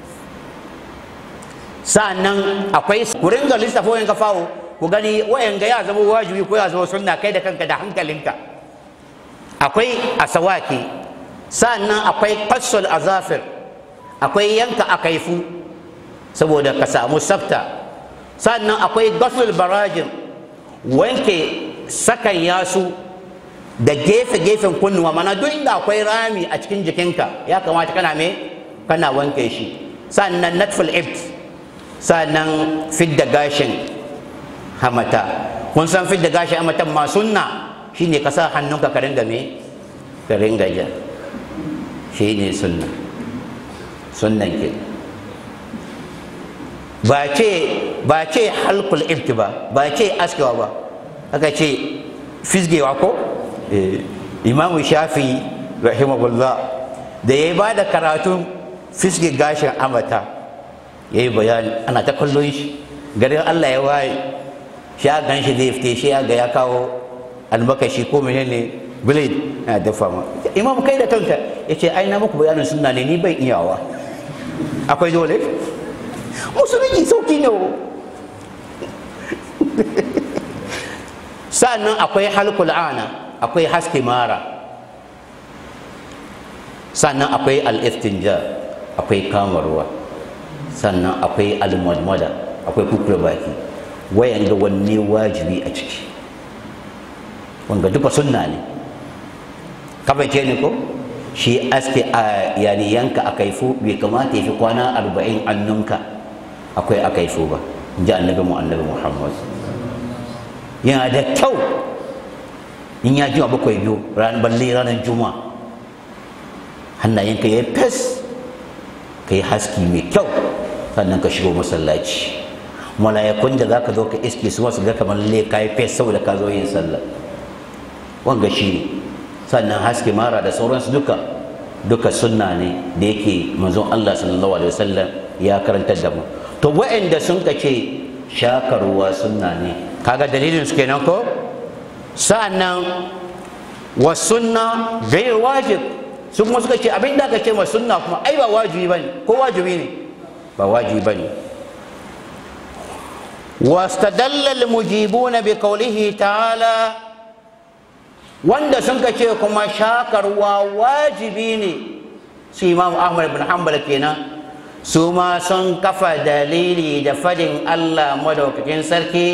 Sa'annan akwai ku ringa lissafa wayan ka fawo ku gani wayan ga ya zama wajibi ko ya zama sunna kai da kanka da hankalinka. Akwai asawaki, sa'annan akwai qassul azafir, akwai yanka akaifu saboda ka samu tsafta, sa'annan akwai ghassul barajim, wanke sakan yasu da gefe-gefen kunnuwa, mana duk inda akwai rami a cikin jikinka ya kamata kana me kana wanke shi. Sa'annan natful ibt, sa'annan fidda gashin hamata. Kun san fidda gashin hamatan ma sunna shine ka sa hannunka ka ringa me ka ringa ja, shine sunna. Sunnan ke ba ce ba ce halqul ibt ba, ba ce askewa ba, aka ce fisgewa ko. Imamu Shafi rahimahullah da ya ba da karatun fisge gashin amata ya yi bayani, ana ta kallon shi, garin Allah ya waye shi a gan shi zai fite shi ya ga ya kawo almakashi ko menene blade na dafa ma. Imam kai da kanka ya ce ai na muku bayanin sunna ne, ni bai iyawa. Akwai dole musulunci sauki ne. Sa'annan akwai halkul ana, akwai haske mara, sannan akwai al-istinja, akwai kamarwa, sannan akwai al-madmada, akwai kukure baki. Wayan ga wanne wajibi a ciki, wanda duka sunna ne. Kabace ne ko shi aske a yani yanka akaifu bai kamata ya fi kwana arba'in annunka akwai akaifu ba, in ji annabi mu annabi Muhammad. Yana da kyau in ya jima bakwai biyu ran balle ranar juma'a hannayenka ya fes ka yi haski mai kyau, sannan ka shigo masallaci. Malayakun da za ka zo ka iske su masu ga kamar le ka yi fes saboda ka zo yin sallah, wanga shi ne. Sannan haske mara da sauransu duka duka sunna ne da yake manzon Allah sallallahu alaihi wasallam ya karantar da mu. To wa'anda sun ka ce shakarwa sunna ne, kaga dalilin su kenan ko. Sa'annan wa sunna ghayr wajib, su kuma suka ce abin da aka ce wa sunna kuma ai ba wajibi bane, ko wajibi ne ba wajibi bane. Wastadalla al-mujibuna bi qawlihi ta'ala, wanda sun ka ce kuma shakarwa wajibi ne su Imam Ahmad ibn Hanbal kenan, su ma sun kafa dalili da fadin Allah madaukakin sarki,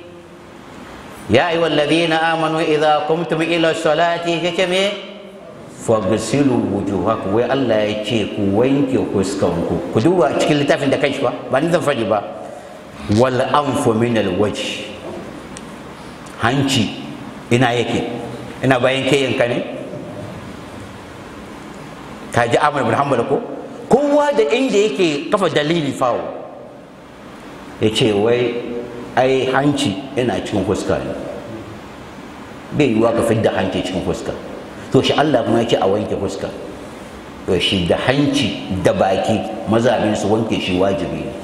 ya ayyuhal ladina amanu idza qumtum ila salati kakame faghsilu wujuhakum. Wai Allah ya ce ku wanke fuskanku, ku duba cikin littafin da kanshi ba ba ni zan fadi ba. Wal anfu min al wajh, hanci ina yake, ina bayan kayanka ne. Ka ji Ahmad ibn Hanbal ko kowa da inda yake kafa dalili fawo, ya ce wai ai hanci yana cikin fuska ne, bai yiwuwa ka fidda hanci cikin fuska. To shi Allah kuma ya ce a wanke fuska, to shi da hanci da baki mazabin su wanke shi wajibi ne.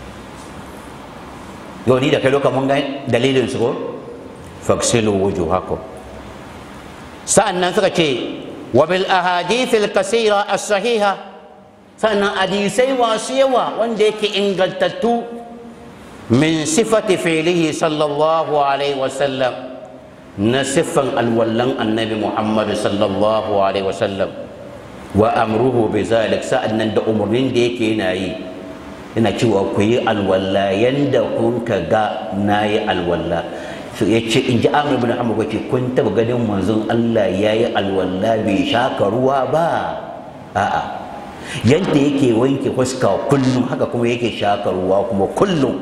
Yau ni da kai lokacin mun ga dalilin su ko faksilu wujuhakum. Sa'annan suka ce wa bil ahadith al kasira as sahiha, sannan hadisai masu yawa wanda yake ingantattu min sifati fi'lihi sallallahu alaihi wasallam, na siffan alwallan annabi Muhammad sallallahu alaihi wasallam, wa amruhu bi zalik, sa'annan da umarnin da yake yana yi, yana cewa ku yi alwalla yanda kun ka ga na yi alwalla. Ya ce in ji Amr ibn Hanbal ce kun taba ganin manzon Allah ya yi alwalla bai shaka ruwa ba? A'a, yadda yake wanke fuska kullum haka kuma yake shaka ruwa kuma kullum.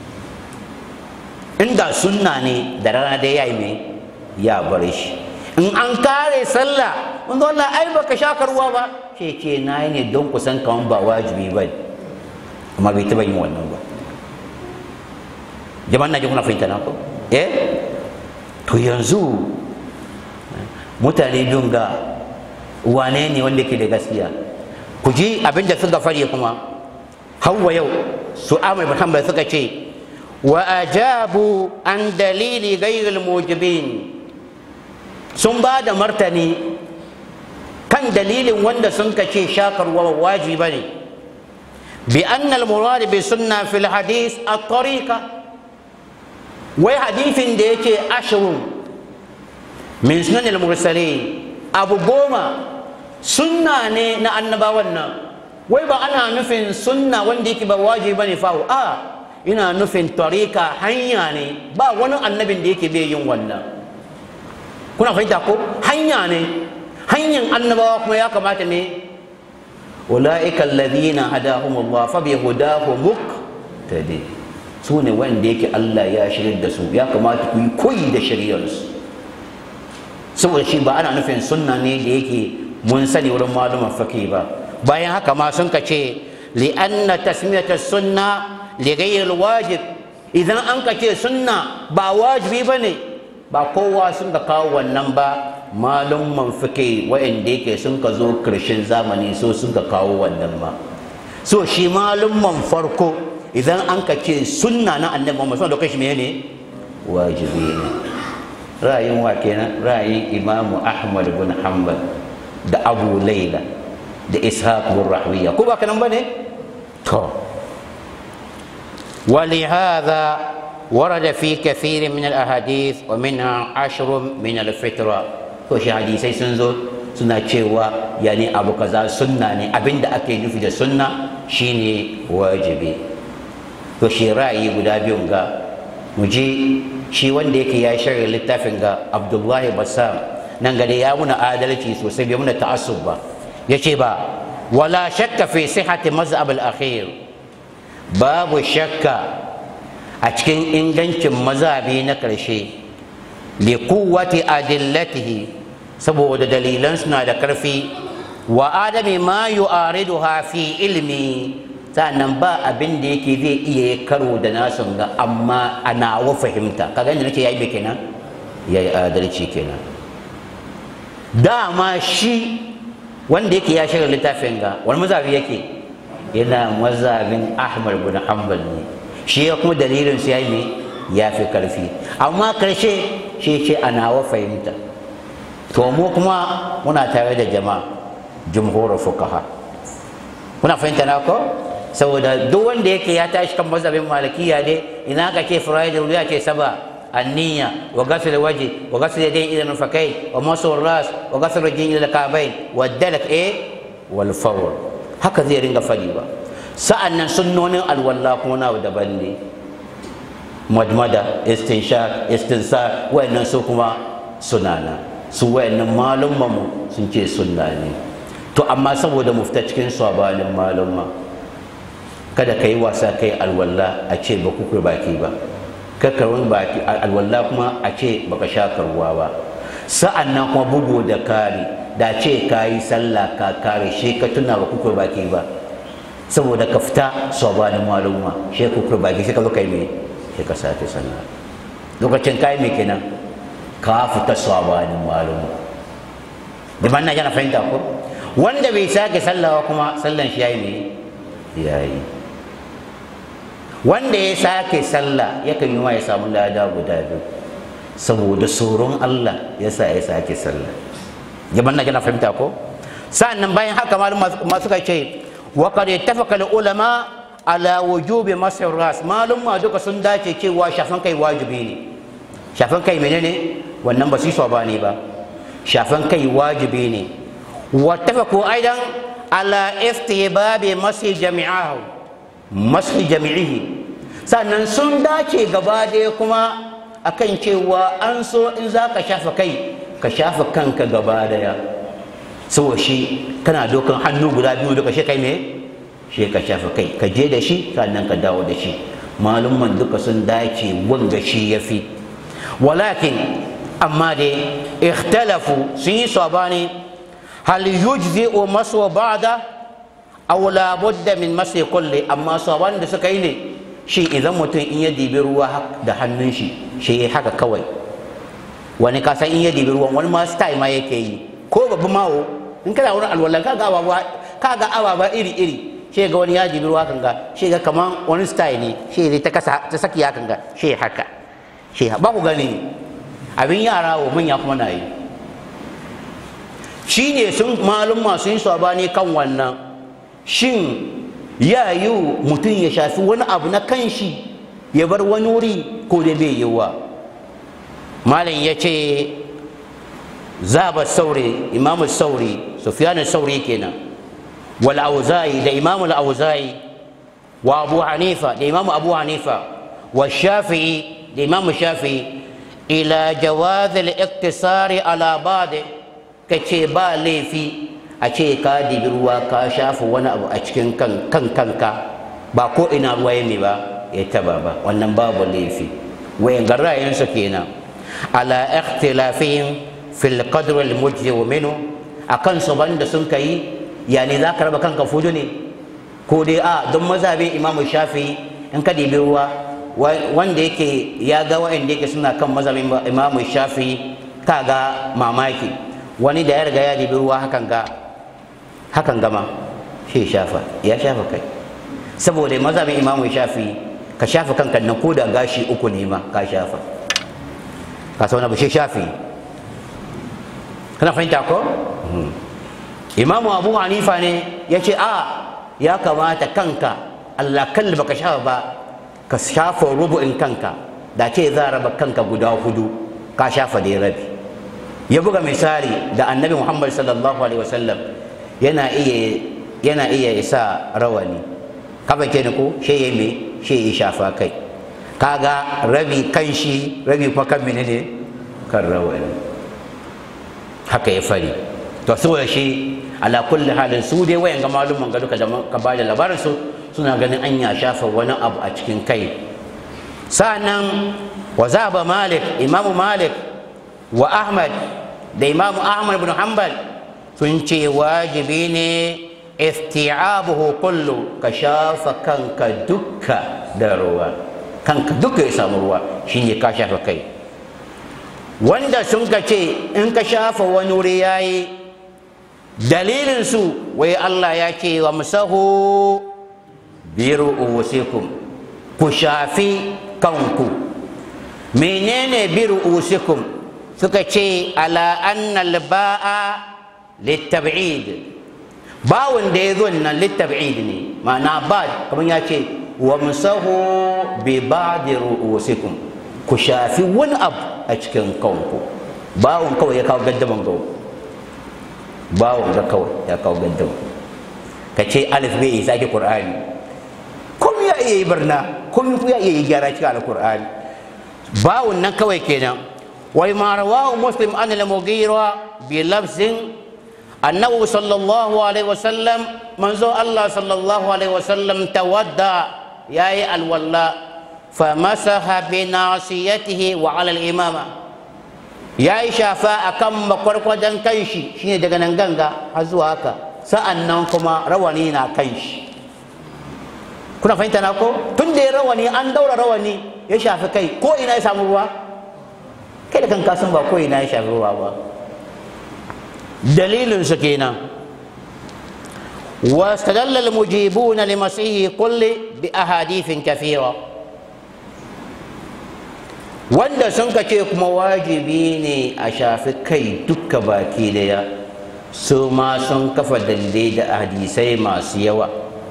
Inda sunna ne da rana da yayi mai ya bar shi. In an kare sallah manzon Allah ai baka shaka ruwa ba, ce ce nayi ne don kusan kaman ba wajibi ba, amma bai taba yin wannan ba. Jama'an na ji kuna fahimta na ko? Eh, to yanzu mutane biyun ga wane ne wanda ke da gaskiya? Ku ji abin da suka fari kuma hawa yau su Ahmad ibn Hanbal suka ce wa ajabu an dalili ghayril mujibin, sun ba da martani kan dalilin wanda sun kace shakarwa wajibi bane bi anna al-murad bi sunna fil hadith at-tariqa wai hadithin da yake ashrun min sunan al-mursalin abu goma sunna ne na annabawan nan wai ba ana nufin sunna wanda yake ba wajibi bane fa a ina nufin tariqa hanya ne ba wani annabin da yake bai yin wannan kuna fahimta ko hanya ne hanyar annabawa kuma ya kamata ne ulaika alladhina hadahumullah fa bihudahu muqtadi su ne wanda yake Allah ya shirya da su ya kamata ku yi koyi da shari'arsu saboda shi ba ana nufin sunna ne da yake mun sani wurin maluman faki ba bayan haka ma sun kace li anna tasmiyata sunna li ghayr wajib idan an kace sunna ba wajibi bane ba kowa sun ka kawo wannan ba malumman fiki wa'anda yake sun ka zo karshen zamani so sun ka kawo wannan ba so shi malumman farko idan an ka ce sunna na annabi Muhammad sun dauke shi menene wajibi ne ra'ayin wa kenan ra'ayin Imam Ahmad bin Hanbal da Abu Layla da Ishaq bin Rahwiya ko ba kanan bane to ولهذا ورد في كثير من الأحاديث ومنها عشر من الفطرة to shi hadisai sun zo suna cewa yani abu kaza sunna ne abinda ake nufi da sunna shine wajibi to shi ra'ayi guda biyun ga mu je shi wanda yake ya shirya littafin ga Abdullahi Bassam nan gade ya muna adalci sosai bai muna ta'assub ba yace ba wala shakka fi sihhati mazhab al-akhir babu shakka a cikin ingancin mazhabi na karshe li quwwati adillatihi saboda dalilan suna da karfi wa adami ma yu'ariduha fi ilmi sannan ba abin da yake zai iya karo da nasun ga amma ana wa fahimta kaga inda nake yayi kenan yayi adalci kenan dama shi wanda yake ya shiga littafin ga wani mazhabi yake yana mazhabin Ahmad bin Hanbal ne shi ya kuma dalilin su yayi ne ya fi karfi amma karshe shi ce ana wa fahimta to mu kuma muna tare da jama'a jumhurul fuqaha kuna fahimta na ko saboda duk wanda yake ya tashi kan mazhabin malikiya dai ina ka ce faraidul ya ce saba النية وغسل الوجه وغسل اليدين إلى المرفقين ومسح الرأس وغسل الرجلين إلى الكعبين والدلك إيه والفور هكذا يرينغ فديبا سألنا سنون الولاء كنا ودبندي مدمدة استنشاق استنصار وإن سوكما سنانا سوى إن معلوم ممو سنجي سناني تو أما saboda muftacikin sabanin maluma kada kai wasa kai alwala a ce ba ku baki ba kakkarwar baki alwala kuma a ce baka sha karwa ba sa'an nan kuma bugu da kari da ce ka yi sallah ka kare shi ka tuna ba kukur baki ba saboda ka fita sabanin maluma shi kukur baki shi ka zo kai me shi ka sake sallah lokacin kai me kenan ka fita sabanin maluma da manna yana fahimta ko wanda bai sake sallah kuma sallan shi yayi ne yayi wanda ya sake sallah yakan yi ma ya samu lada guda biyu saboda tsoron Allah ya sa ya sake sallah jaman na gana fahimta ko sa'annan bayan haka malum masu kai ce wa qad ittafaqa ulama ala wujubi masr ras malum ma duka sun dace cewa shafan kai wajibi ne shafan kai menene wannan ba su so ba ne ba shafan kai wajibi ne wa tafaqu aidan ala istihbabi masr jami'ahu masu jami'ihi sannan sun dace gaba daya kuma akan cewa an so in za ka shafa kai ka shafa kanka gaba daya saboda shi kana dokan hannu guda biyu duka shi kai ne shi ka shafa kai ka je da shi sannan ka dawo da shi malumman duka sun dace wanga shi ya fi walakin amma dai ikhtalafu sun yi sabani hal yujzi'u masu ba'da aw la budda min masi kulli amma saban da suka yi ne shi idan mutum in ya dibi ruwa da hannun shi shi haka kawai wani ka san in ya dibi ruwan wani ma style ma yake yi ko babu mawo in kana wurin alwala ka ga ababa ka ga ababa iri iri shi ga wani ya dibi ruwa kan ga shi ga kaman wani style ne shi ta kasa ta saki ya kan ga shi haka shi ba ku gani abin yara wa manya kuma na yi shine sun malumma sun sabani kan wannan, shin ya yi mutum ya shafi wani abu na kanshi ya bar wani wuri ko da bai yiwa. malam ya ce zaba sauri, imamu sauri, sufyan sauri kenan, wal auza'i da imamu al-auza'i, wa abu hanifa da imamu abu hanifa, wa shafi'i da imamu shafi'i, ila jawaz al-iktisari ala ba'd, kace ba laifi a ce ka dibi ruwa ka shafa wani abu a cikin kan kanka, ba ko ina ruwa ya ba ya taba ba, wannan babu laifi. wayan garrayensu kenan ala ikhtilafihim fil qadr al mujzi minhu, akan su banda sun kai yani za ka raba kanka fudu ne ko dai a don mazhabin imamu shafi in ka dibi ruwa wanda yake ya ga wa'anda yake suna kan mazhabin imamu shafi kaga mamaki, wani da ya riga ya dibi ruwa hakan ga hakan gama shi shafa ya shafa kai, saboda mazhabin imamu shafi ka shafa kanka na ko da gashi uku ne ma ka shafa, ka sauna ba shi shafi. kana fahimta ko? imamu abu hanifa ne ya ce a ya kamata kanka Allah kalli baka shafa ba ka shafa rubu'in kanka, da ce za raba kanka guda hudu ka shafa da rabi. ya buga misali da annabi Muhammad sallallahu alaihi wasallam yana iya yana iya isa rawani kafa ke ko shi yayi me shi ya shafa kai, kaga rabi kan shi rabi fa kan menene kan rawani, haka ya fari. to saboda shi ala kulli halin su dai wayan ga malumman ga duka da ka bada labarin su suna ganin an ya shafa wani abu a cikin kai. sa'annan wa zaba malik, imamu malik wa ahmad da imamu ahmad ibn hanbal sun ce wajibi ne isti'abuhu kullu, ka shafa kanka dukka da ruwa, kanka dukka ya samu ruwa shine ka shafa kai. wanda sun ka ce in ka shafa wani wuri yayi, dalilin su wai Allah ya ce wa musahu bi ru'usikum, ku shafi kanku. menene bi ru'usikum? suka ce ala anna al-ba'a litab'id, bawun da ya zo nan litab'id ne, ma'ana ba kamar ya ce wa musahu bi ba'di ru'usikum, ku shafi wani abu a cikin kanku. bawun kawai ya kawo gaddaman gawo, bawun ga kawai ya kawo gaddaman. ka ce alif bai isa ki qur'ani, kun ya iya yi barna, kun ya iya yi gyara cikin alqur'ani. bawun nan kawai kenan. wa ma rawahu muslim an al-mughira bi lafzin annahu sallallahu alaihi wasallam, manzo Allah sallallahu alaihi wasallam tawadda yayi alwalla famasaha bi nasiyatihi wa ala al-imama, yayi shafa akan makwarkwadan kanshi shine daga nan ganga har zuwa haka, sa'annan kuma rawani na kanshi. kuna fahimta na ko? tun da ya rawani an daura rawani ya shafi kai, ko ina ya samu ruwa? kai da kanka san ba ko ina ya shafi ruwa ba. dalilin su kenan. واستدل المجيبون لمسيح كل بأحاديث كثيرة. wanda sun ka ce kuma wajibi ne a shafi kai duka baki daya, su ma sun kafa dalilai da hadisai masu yawa.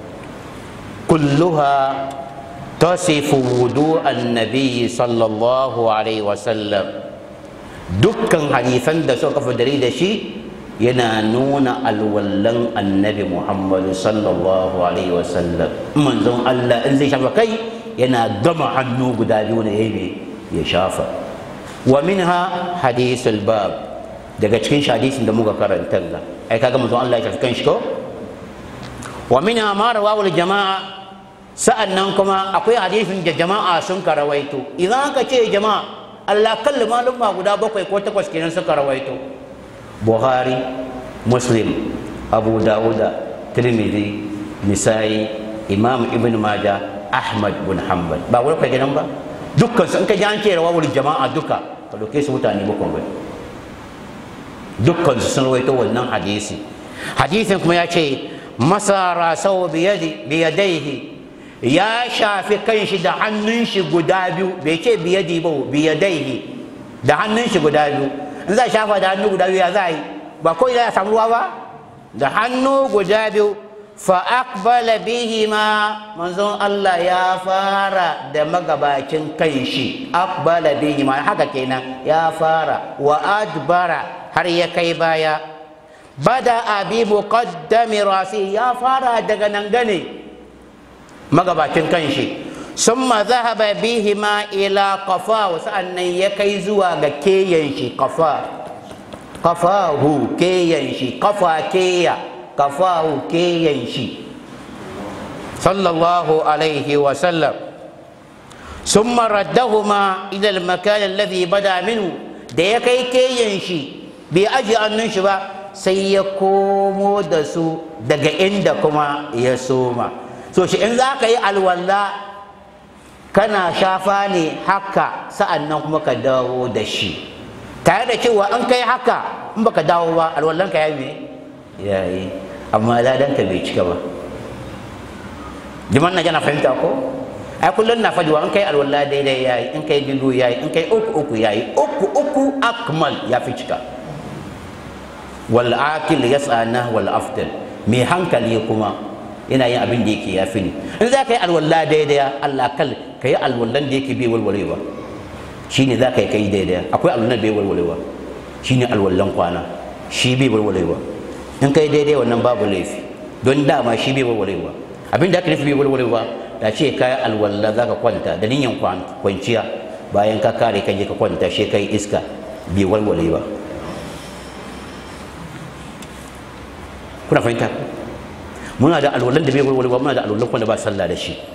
kulluha tasifu wudu annabi sallallahu alaihi wasallam, dukkan hadisan da suka kafa dalilai da shi yana nuna alwallan annabi Muhammadu sallallahu alaihi wasallam. manzon Allah in zai shafa kai yana gama hannu guda biyu ne yayi ya shafa. wa minha hadisul bab, daga cikin hadisin da muka karanta ga ai kaga manzon Allah ya shafa kanshi ko. wa minha ma rawahu jamaa, sa'annan kuma akwai hadisin da jama'a sun karawaito. idan ka ce jama'a Allah kalli malumma guda bakwai ko takwas kenan suka rawaito. Buhari, Muslim, Abu Dawuda, Tirmidhi, Nisa'i, Imam Ibn Majah, Ahmad bin Hanbal. ba wani kai kenan ba? dukkan su in ka ji an ce rawawul jama'a duka ka dauke su mutane bakwai ba, dukkan su sun rawaito wannan hadisi. hadisin kuma ya ce masara sau biyadi biyadaihi, ya shafi kanshi da hannun shi guda biyu, bai ce biyadi ba, biyadaihi, da hannun shi guda biyu. in za shafa da hannu guda biyu ya za yi ba ko ina ya samu ruwa ba da hannu guda biyu fa aqbala bihima manzon Allah ya fara da magabacin kanshi aqbala bihima haka kenan ya fara wa adbara har ya kai baya bada abi muqaddami rasi ya fara daga nan gane magabacin kanshi summa dhahaba bihima ila qafa sa'annan ya kai zuwa ga keyan shi qafa qafahu keyan shi qafa keya qafahu keyan shi sallallahu alaihi wa sallam summa raddahuma ila al-makan alladhi bada minhu da ya kai keyan shi bai aji annun shi ba sai ya komo da su daga inda kuma ya soma so shi in za ka yi alwala kana shafa ne haka sa'annan kuma ka dawo da shi tare da cewa an kai haka in baka dawo ba alwallan ka yayi me yayi amma ladan ka bai cika ba liman na jana fahimta ko ai kullun na faɗiwa in kai alwala daidai yayi in kai bilu yayi in kai uku uku yayi uku uku akmal ya fi cika wal akil yas'ana wal afdal mai hankali kuma ina yin abin da yake yafi ne in za ka yi alwala daidai Allah kal ka yi alwallan da yake bai walwalewa shine za ka yi kai daidai akwai alwallan bai walwalewa shine alwallan kwana shi bai walwalewa in kai daidai wannan babu laifi don dama shi bai walwalewa abin da aka nufi bai walwalewa da ce ka yi alwalla za ka kwanta da niyan kwanciya bayan ka kare ka je ka kwanta shi ka yi iska bai walwalewa kuna fahimta muna da alwallan da bai walwalewa muna da alwallan wanda ba sallah da shi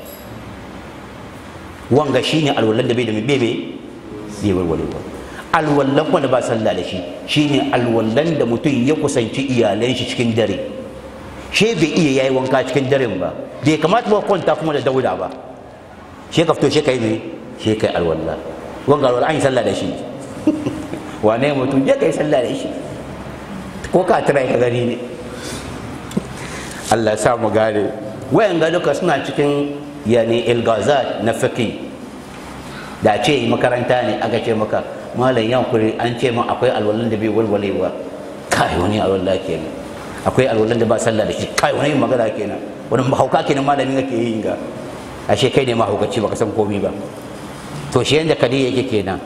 wanga shine alwallan da bai da bebe bai walwalewa alwallan wanda ba sallah da shi shine alwallan da mutum ya kusanci iyalan shi cikin dare she bai iya yayi wanka cikin daren ba bai kamata ba kwanta kuma da dauda ba she ka fito she kai ne she kai alwalla wanga alwalla an yi sallah da shi wane mutum ya kai sallah da shi ko ka tira ka gari ne Allah ya sa mu gane wayan ga duka suna cikin yani ilgazat na fiqi da ce makaranta ne aka ce maka malam yankuri an ce ma akwai alwallan da bai walwalewa kai wani alwalla kenan akwai alwallan da ba sallah da shi kai wani magana kenan wani mahauka kenan malamin kake yin ga ashe kai ne mahaukaci baka san komai ba to shi yanda kadi yake kenan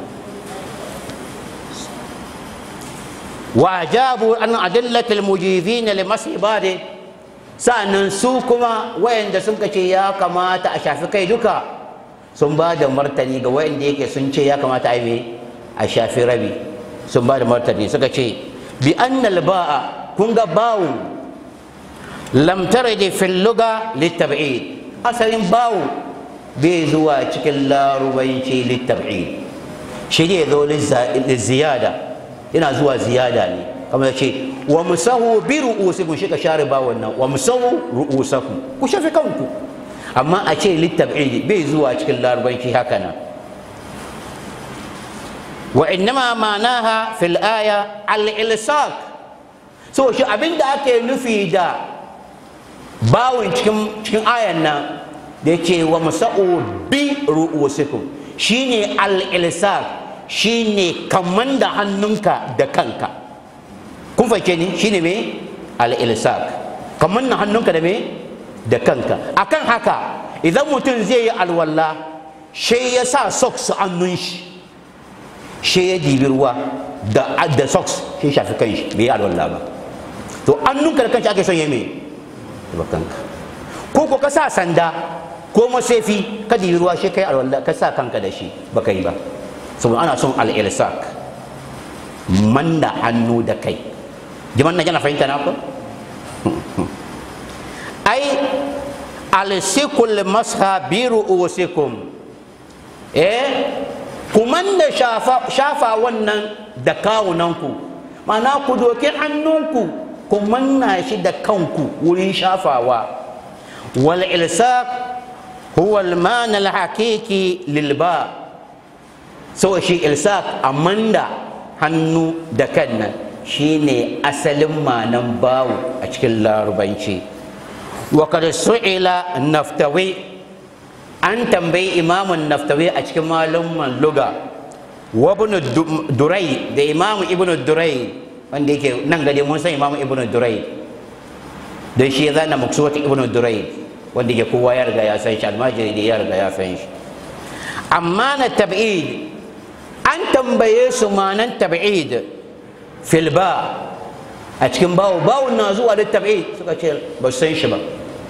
wa ajabu an adillatil mujizin limasi ibadi sa'annan su kuma wayanda sun kace ya kamata a shafi kai duka sun ba da martani ga wayanda yake sun ce ya kamata a yi a shafi rabi sun ba da martani suka ce bi annal ba'a kun ga bawu lam taridi fil lugha litab'id asalin bawu bai zuwa cikin larubanci litab'id shi ne zo liziyada yana zuwa ziyada ne kamar ce wa musahu bi ru'usikum shi ka share ba wannan wa musahu ru'usakum ku shafe kanku amma a ce litab'id bai zuwa cikin larubanci haka nan wa innama ma'naha fil aya al-ilsaq so shi abinda ake nufi da bawon cikin cikin ayan nan da yake wa musahu bi ru'usikum shine al-ilsaq shine kaman da hannunka da kanka kun fake ni shine me al-ilsaq kaman da hannunka da me da kanka akan haka idan mutum zai yi alwala shi ya sa socks hannun shi shi ya dibi ruwa da da socks shi shafi kanshi bai yi alwala ba to hannunka da kanshi ake son yi me da kanka ko ko ka sa sanda ko masefi ka dibi ruwa shi kai alwala ka sa kanka da shi baka yi ba saboda ana son al-ilsaq manna hannu da kai jaman na jana fahimta na ko ai al-sikul masha bi ru'usikum eh kuman da shafa shafa wannan da kawunanku ma'ana ku doke hannunku ku manna shi da kanku wurin shafawa wal ilsaq huwa al-mana al-haqiqi lil ba so shi ilsaq amanda hannu da kan nan shine asalin manan bawu a cikin larubanci wa kad su'ila naftawi an tambayi imamun naftawi a cikin malumman luga wa ibn durai da imamu ibn durai wanda yake nan gade mun san imamu ibnu durayd don shi ya zana maksuwat ibnu durayd wanda yake kowa ya riga ya san shi, almajiri da ya riga ya san shi. amma na tab'id an tambaye su manan tab'id fil ba a cikin bawo bawon na zuwa da tab'id suka ce ba su san shi ba.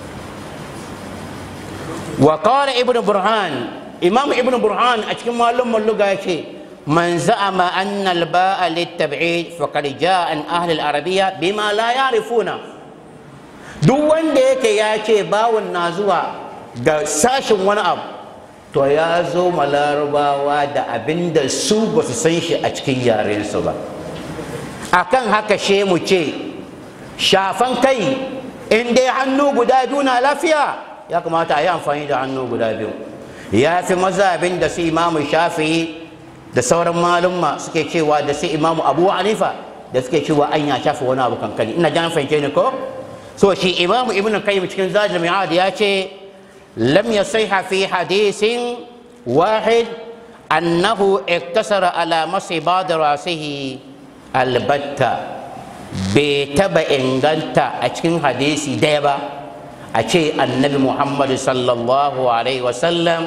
wa qala ibnu burhan, imam ibnu burhan a cikin malum luga yace man za'ama anna al-ba'a lit-tab'id faqad ja'a an ahli al-arabiyya bima la ya'rifuna. duk wanda yake ya ce bawon na zuwa ga sashin wani abu to ya zo ma larabawa da abinda su ba su san shi a cikin yarensu ba. akan haka she mu ce shafan kai in dai hannu guda biyu na lafiya ya kamata a yi amfani da hannu guda biyu. ya fi mazhabin da su imamu shafi'i da sauran malumma suke cewa da su imamu abu hanifa da suke cewa an ya shafi wani abu kankani. ina jan fahimce ni ko? so shi imamu ibn qayyim cikin zadul mi'ad ya ce lam yasihha fi hadisin wahid annahu iktasara ala masibad rasihi albatta. bai taba inganta a cikin hadisi daya ba a ce annabi muhammad sallallahu alaihi wasallam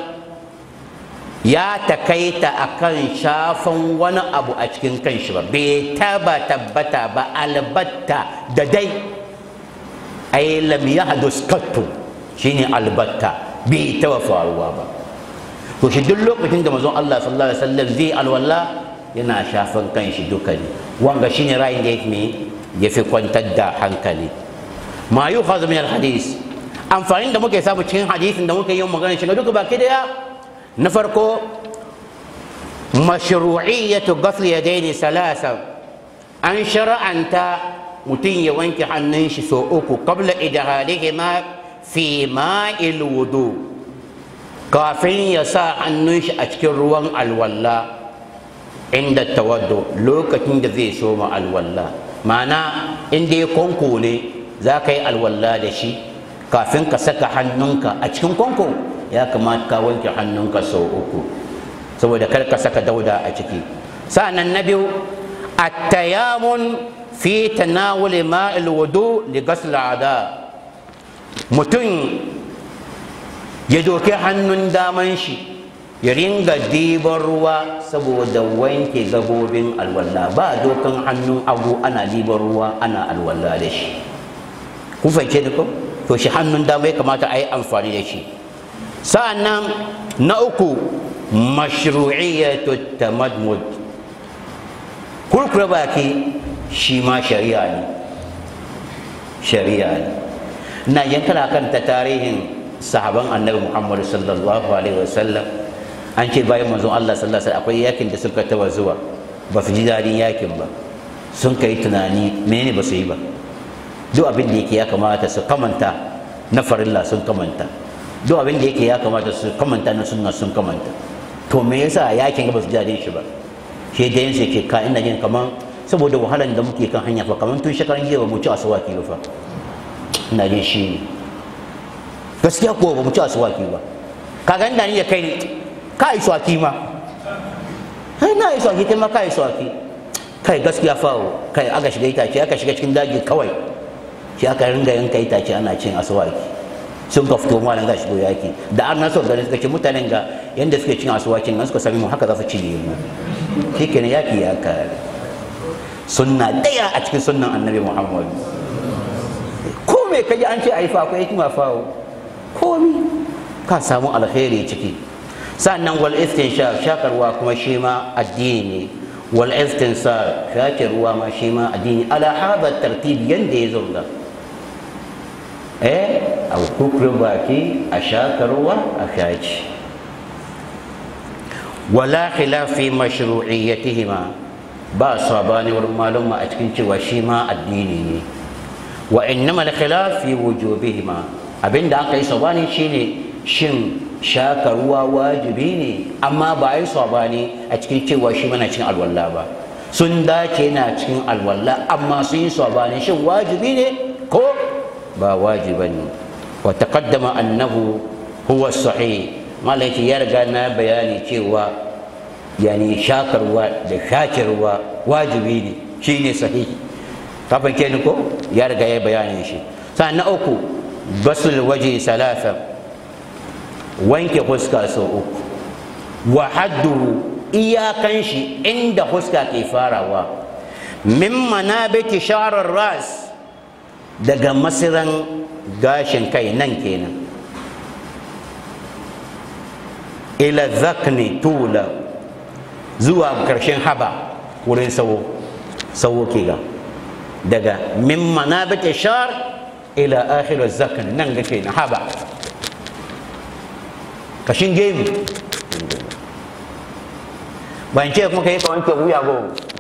ya takaita akan shafan wani abu a cikin kanshi ba. bai taba tabbata ba albatta da dai ai lam yahdus kattu shine albatta bai taba faruwa ba. to shi duk lokacin da manzon Allah sallallahu alaihi wasallam zai alwala yana shafan kanshi duka ne. wanga shine ra'ayin da yake ya fi kwantar da hankali. ma yukhadhu min alhadith, amfanin da muke samu cikin hadisin da muke yin magana shi duka baki daya. na farko mashru'iyyatu ghasl yadaini salasa, an shara'anta mutum ya wanke hannun shi so uku qabla idhalihima fi ma'il wudu, kafin ya sa hannun shi a cikin ruwan alwalla inda tawaddu, lokacin da zai soma alwalla. ma'ana inda ya konko ne za ka yi alwalla da shi, kafin ka saka hannunka a cikin konko ya kamata ka wanke hannunka sau uku saboda kar ka saka dauda a ciki. sa'annan na biyu at-tayamun fi tanawul ma'il wudu li ghasl a'da, mutum ya doke hannun daman shi ya ringa diban ruwa saboda wanke gabobin alwala. ba dokan hannun agu ana diban ruwa ana alwala da shi. kun fahimce ni ko? to shi hannun dama ya kamata a yi amfani da shi. sa'annan na uku mashru'iyyatu tamadmud, kurkure baki shi ma shari'a ne. shari'a ne. na yankana kanta tarihin sahaban annabi muhammad sallallahu alaihi wasallam. an ce bayan manzon Allah sallallahu alaihi wasallam akwai yakin da suka taba zuwa ba su ji dadin yakin ba, sun kai tunani menene ba su yi ba. duk abin da yake ya kamata su kamanta na farilla sun kamanta, duk abin da yake ya kamata su kamanta na sunna sun kamanta. to me yasa yakin ba su ji dadin shi ba? shi da yansu ke ka ina jin kaman saboda wahalan da muke kan hanya fa, kaman tun shekaran jiya ba mu ci aswaki ba fa. ina jin shi ne gaskiya ko ba mu ci aswaki ba. kaga inda ni ya kai ka yi swaki ma, kai na yi swaki kai ma ka yi swaki. kai gaskiya fawo kai aka shiga itace aka shiga cikin daji kawai shi aka ringa yanka itace ana cin aswaki. sun ka fito malam za shigo yaki da an naso gari suka ce mutanen ga yanda suke cin aswakin nan suka sami mu haka za su cinye mu. shi kenan yaki ya kare. sunna daya a cikin sunnan annabi muhammad. ko me kaji an ce ai fa akwai hikima fawo komi ka samu alkhairi ciki. sannan wal istinshaq, shakarwa kuma shi ma addini ne. wal istinsar, shakarwa ma shi ma addini ala hadha tartib yanda ya zonga. eh a kukure baki a shakarwa a shaci. wala khilafi mashru'iyyatihima, ba sabani wurin maluma a cikin cewa shi ma addini ne. wa innama al khilaf fi wujubihima, abinda aka yi sabani shine shin shaka ruwa wajibi ne, amma ba yi sabani a cikin cewa shi mana cin alwala ba. sun dace na cikin alwala amma sun yi sabani shin wajibi ne ko ba wajibi ne. wa taqaddama annahu huwa sahih, malaki ya riga na bayani cewa yani shakar ruwa da shakar ruwa wajibi ne, shine sahih. kafin ke ni ko ya riga ya bayanin shi. Sannan na uku basul waje salasa, wanke huska sau uku. Wa hadduhu, iyakan shi inda huska ke farawa, min manabiti sharar ras, daga masiran gashin kai nan kenan, ila zakni tula, zuwa karshen haba wurin sawo sawo ke ga, daga min manabiti shar ila akhiru zakni, nan ga kenan haba kashin gemu. ban ce kuma kai ka wanke wuya ba.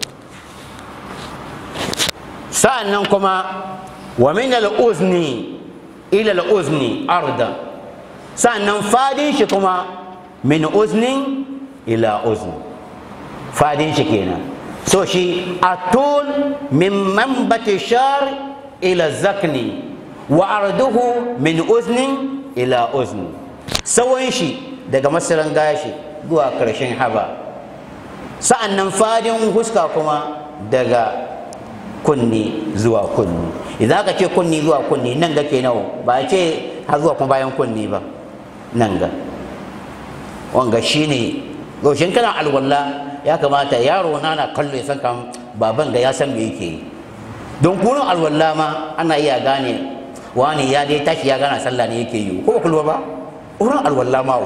sa'an nan kuma wa min al-uzni ila al-uzni arda, sa'an nan fadin shi kuma min uznin ila uzni, fadin shi kenan. so shi atul min manbati shar ila zakni wa arduhu min uznin ila uzni, tsawon shi daga masaran gashi zuwa karshen haba. sa'an nan fadin huska kuma daga kunni zuwa kunni. idan aka ce kunni zuwa kunni, nan ga ke nawa, ba a ce har zuwa kuma bayan kunni ba, nan ga wanga shine gaushin kana alwala. ya kamata yaro na na kallo ya san kan baban ga ya san me yake yi, don kurin alwala ma ana iya gane wani ya dai tashi ya gana sallah ne yake yi, ko ba kulwa ba wurin alwala ma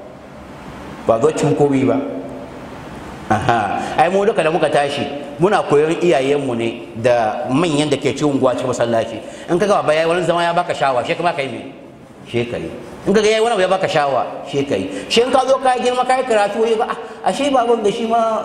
ba zo cin komi ba. aha ai mu duka da muka tashi muna koyon iyayenmu ne da manyan da ke cikin unguwa cikin masallaci. in kaga baba yayi wani zama ya baka shawa, she kuma kai me she kai. in kaga yayi wani abu ya baka shawa, she kai. she in ka zo ka girma kai karatu yayi ba ashe baban da shi ma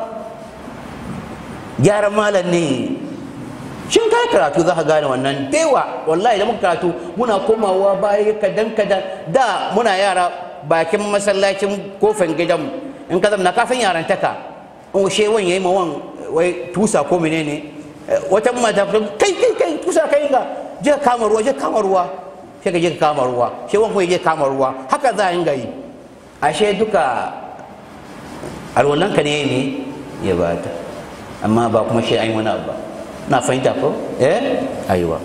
gyaran malam ne. shin kai karatu za ka gane wannan dewa. wallahi da muka karatu muna komawa baya kadan kadan. da muna yara bakin masallacin kofin gidanmu, in ka zama kafin yarantaka in she wan yayi mawan wai tusa ko menene, wata mata kai kai kai tusa kai ga je kama ruwa je kama ruwa sai ka je ka kama ruwa, she wan ko je kama ruwa, haka za a yi yi. ashe duka alwallan ka ne ne ya bata, amma ba kuma shi ai wani abu ba. na fahimta ko eh aiwa.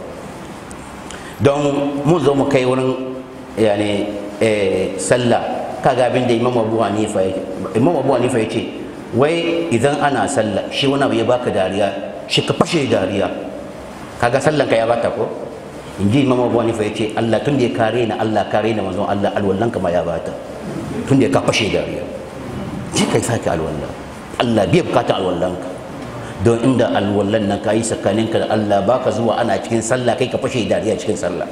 don mun zo mu kai wurin yani eh sallah, kaga abin da Imam Abu Hanifa yake Imam Abu Hanifa yace wai idan ana sallah shi wani abu ya baka dariya, shi ka fashe dariya, kaga sallan ka ya bata ko. inji Imam Abu Hanifa yace Allah tun da ya kare ni, Allah kare ni manzon Allah, alwallan ka ma ya bata tun da ka fashe dariya. ji kai sake alwallan, Allah bai bukata alwallan ka, don inda alwallan nan kayi tsakaninka da Allah baka zuwa ana cikin sallah kai ka fashe dariya cikin sallah.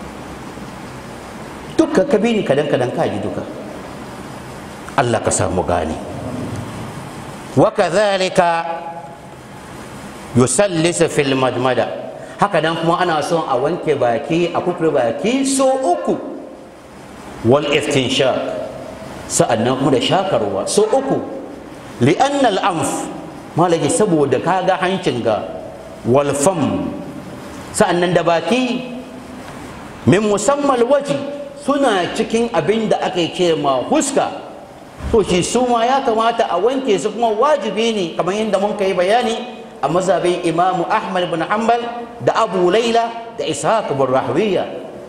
dukka ka bi ni kadan kadan ka ji duka. Allah ka samu gane. wa kadhalika yusallisu fil madmada, haka dan kuma ana son a wanke baki, a kufre baki so uku. wal iftinshaq, sa'annan kuma da shakarwa so uku. li'anna al-anf, malaki saboda kaga hancin ga wal fam, sa'annan da baki min musammal waji, suna cikin abin da aka ce ma huska. to shi su ma ya kamata a wanke su, kuma wajibi ne kamar yadda mun kai bayani a mazhabin Imam Ahmad bin Hanbal da Abu Laila da Ishaq bin Rahwiya.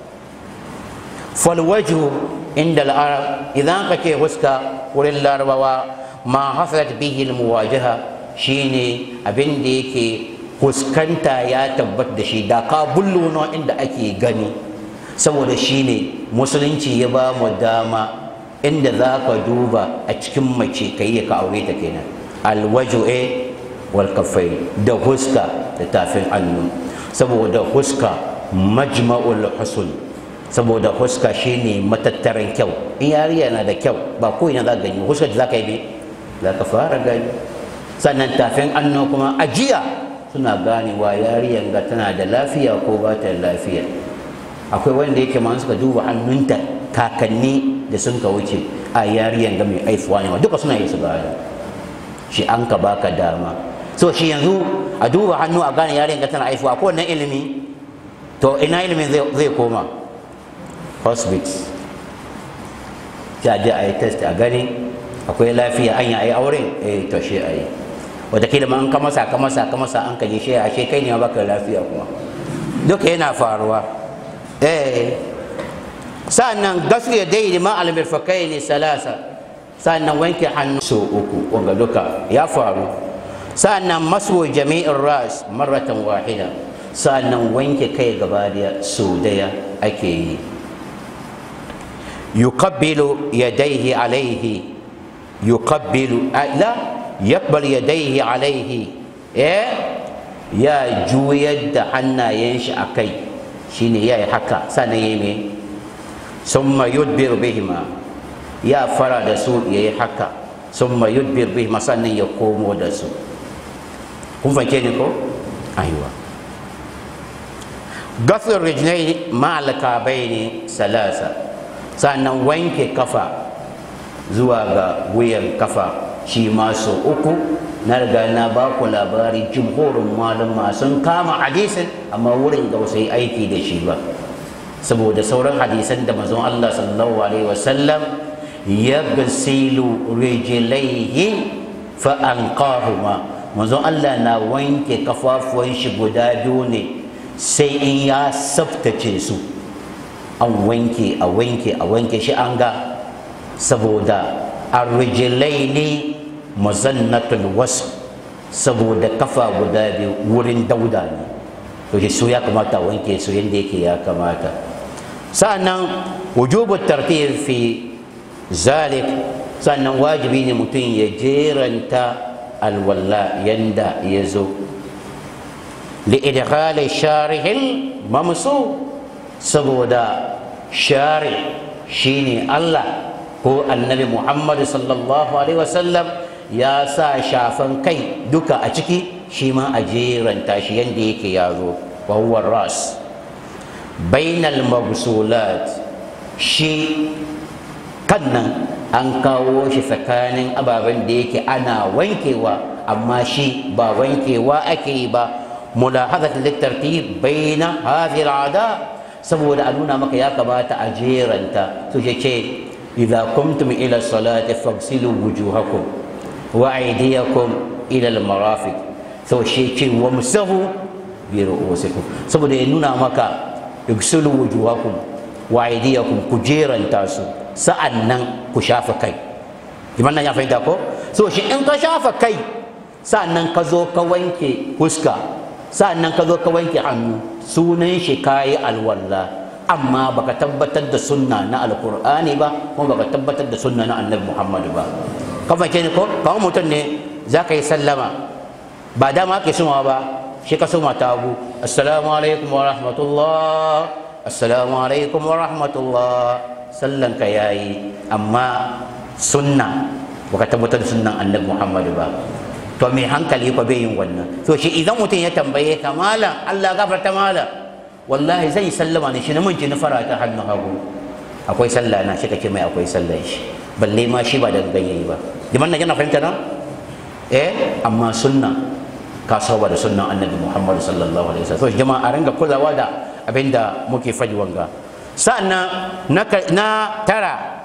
fal wajhu inda al-arab, idan kake huska wurin larabawa, ma hasalat bihi al-muwajaha, shine abin da yake huskanta ya tabbat da shi, da ka bullo inda ake gani. saboda shine musulunci ya ba mu dama inda za ka duba a cikin mace ka yi ka aure ta kenan. alwaju'e wal kafai, da huska da tafin hannu. saboda huska majma'ul husn, saboda huska shine matattaran kyau. in yariya na da kyau ba ko ina za ka gani, huska da za ka yi za ka fara gani. sannan tafin hannu kuma ajiya suna ganewa yariyan ga tana da lafiya ko ba ta lafiya. akwai wanda yake ma suka duba hannunta kakanni da sun ka wuce, a yariyan ga mai aifuwa ne, duka suna yi su gane shi. an ka baka dama. so shi yanzu a duba hannu a gane yariyan ga tana aifuwa ko wannan ilimi, to ina ilimin zai koma hospital. sai a je a yi test a gani akwai lafiya, an yi a yi auren eh to shi a yi. wataƙila ma an ka masa ka masa ka masa an ka je shi ashe kai ne ma baka lafiya kuma duka yana faruwa eh sa'annan gasu ya dai ma almirfakai ne salasa sa'annan wanke hannu so uku wanga duka ya faru sa'annan masu jami'in ras marratan wahida sa'annan wanke kai gaba daya so daya ake yi yuqabbilu yadayhi alayhi yuqabbilu la yaqbal yadayhi alayhi eh ya juyar da hannayen shi akai shine yayi haka sannan yayi me summa yudbir bihima ya fara da su yayi haka summa yudbir bihima sannan ya komo da su kun fahimce ni ko aiwa ghasl rijlaini ma'al kabaini salasa sannan wanke kafa zuwa ga wuyan kafa shi ma so uku na riga na ba ku labari jumhurin malama sun kama hadisin amma wurin da wasu yi aiki da shi ba saboda sauran hadisan da manzon Allah sallallahu alaihi wasallam ya gasilu rijlaihi fa anqahuma manzon Allah na wanke kafafuwan shi guda biyu ne sai in ya tsaftace su an wanke a wanke a wanke shi an ga saboda arrijlaini mazannatul wasf saboda kafa guda biyu wurin dauda ne to shi su ya kamata wanke su yadda yake ya kamata sa'annan wujubu tartib fi zalik sannan wajibi ne mutum ya jeranta alwalla yanda ya zo li'idkhal sharihil mamsu saboda shari shine Allah ko annabi Muhammad sallallahu alaihi wasallam ya sa shafan kai duka a ciki shi ma a jeranta shi yadda yake yazo wa huwa ras bainal mabsulat shi kannan an kawo shi tsakanin ababen da yake ana wankewa amma shi ba wankewa ake yi ba mulahazat litartib baina hadhihi al'ada saboda a nuna maka ya kamata a jeranta to shi ce idza qumtum ila salati faghsilu wujuhakum wa aydiyakum ila al-marafiq to shi ce wa musahu bi ru'usikum saboda ya nuna maka igsilu wujuhakum wa aydiyakum ku jeranta su sa'annan ku shafa kai iman nan ya fahimta ko so shi in ka shafa kai sa'annan ka zo ka wanke fuska sa'annan ka zo ka wanke hannu sunan shi kayi alwalla amma baka tabbatar da sunna na alqur'ani ba kuma baka tabbatar da sunna na annabi Muhammad ba ka fahimce ni ko kawo mutum ne za ka yi sallama ba dama ka suma ba shi ka suma ta abu assalamu alaikum wa rahmatullah assalamu alaikum wa rahmatullah sallan ka yayi amma sunna baka tabbatar da sunnan annabi Muhammad ba to mai hankali ko bai yin wannan to shi idan mutum ya tambaye ka malam Allah gafarta malam wallahi zai sallama ne shi na munci na fara ta hannu hagu akwai sallah na shi kake mai akwai sallah shi balle ma shi ba da ganye ba liman nan yana fahimta na eh amma sunna ka saba da sunnan annabi Muhammad sallallahu alaihi wasallam to jama'a a ringa kulawa da abinda muke faɗi wanga sa'annan na tara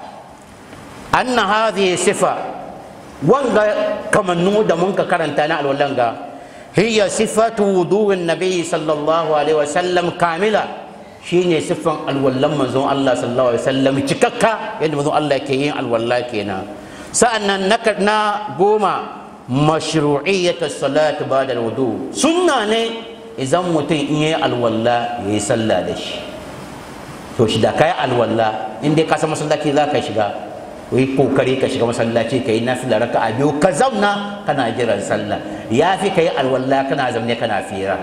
anna hadhihi sifa wanga kamannu da mun ka karanta na alwallan ga hiya sifatu wudu'in nabi sallallahu alaihi wasallam kamila shine sifan alwallan manzon Allah sallallahu alaihi wasallam cikakka yadda manzon Allah ke yin alwalla kenan sa'annan na goma mashru'iyyatu salat ba'da alwudu sunna ne idan mutum in yi alwalla yayi sallah da shi to shi da kai alwalla in dai ka san masallaci za ka shiga yi kokari ka shiga masallaci ka yi nafila raka'a biyu ka zauna kana jiran sallah ya fi ka yi alwala kana zaune kana fira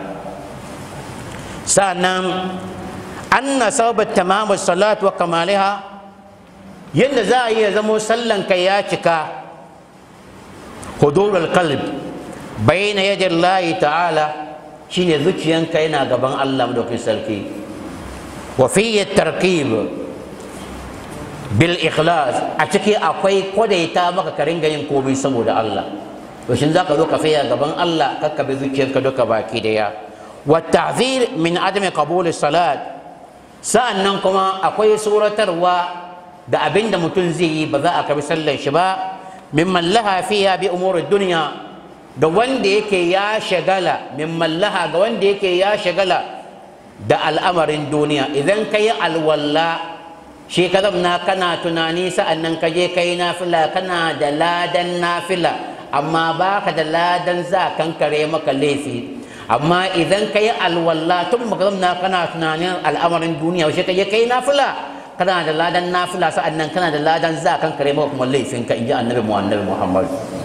sannan anna sababat tamamu salat wa kamaliha yadda za a yi ya zamo sallan ka ya cika hudurul qalb bayna yadi Allah ta'ala shine zuciyanka yana gaban Allah madaukakin sarki wa fi tarkib bil ikhlas a ciki akwai kwadaita maka ka ringa yin komai saboda Allah to shin zaka zo ka faya gaban Allah kakka bi zuciyarka duka baki daya wa ta'zir min adami qabul salat sa'annan kuma akwai suratarwa da abinda mutum zai yi ba za a karbi sallar shi ba mimman laha fiha bi umuri dunya ga wanda yake ya shagala min mallaha ga wanda yake ya shagala da al'amarin duniya. Idan ka yi alwalla shi ka zamna kana tunani sa'annan ka je ka yi nafila kana da ladan nafila amma ba ka da ladan za kankare maka laifi. Amma idan ka yi alwalla tun baka zamna kana tunanin al'amarin duniya shi ka je ka yi nafila kana da ladan nafila sa'annan kana da ladan za kankare maka kuma laifinka, in ji annabi mu annabi Muhammad.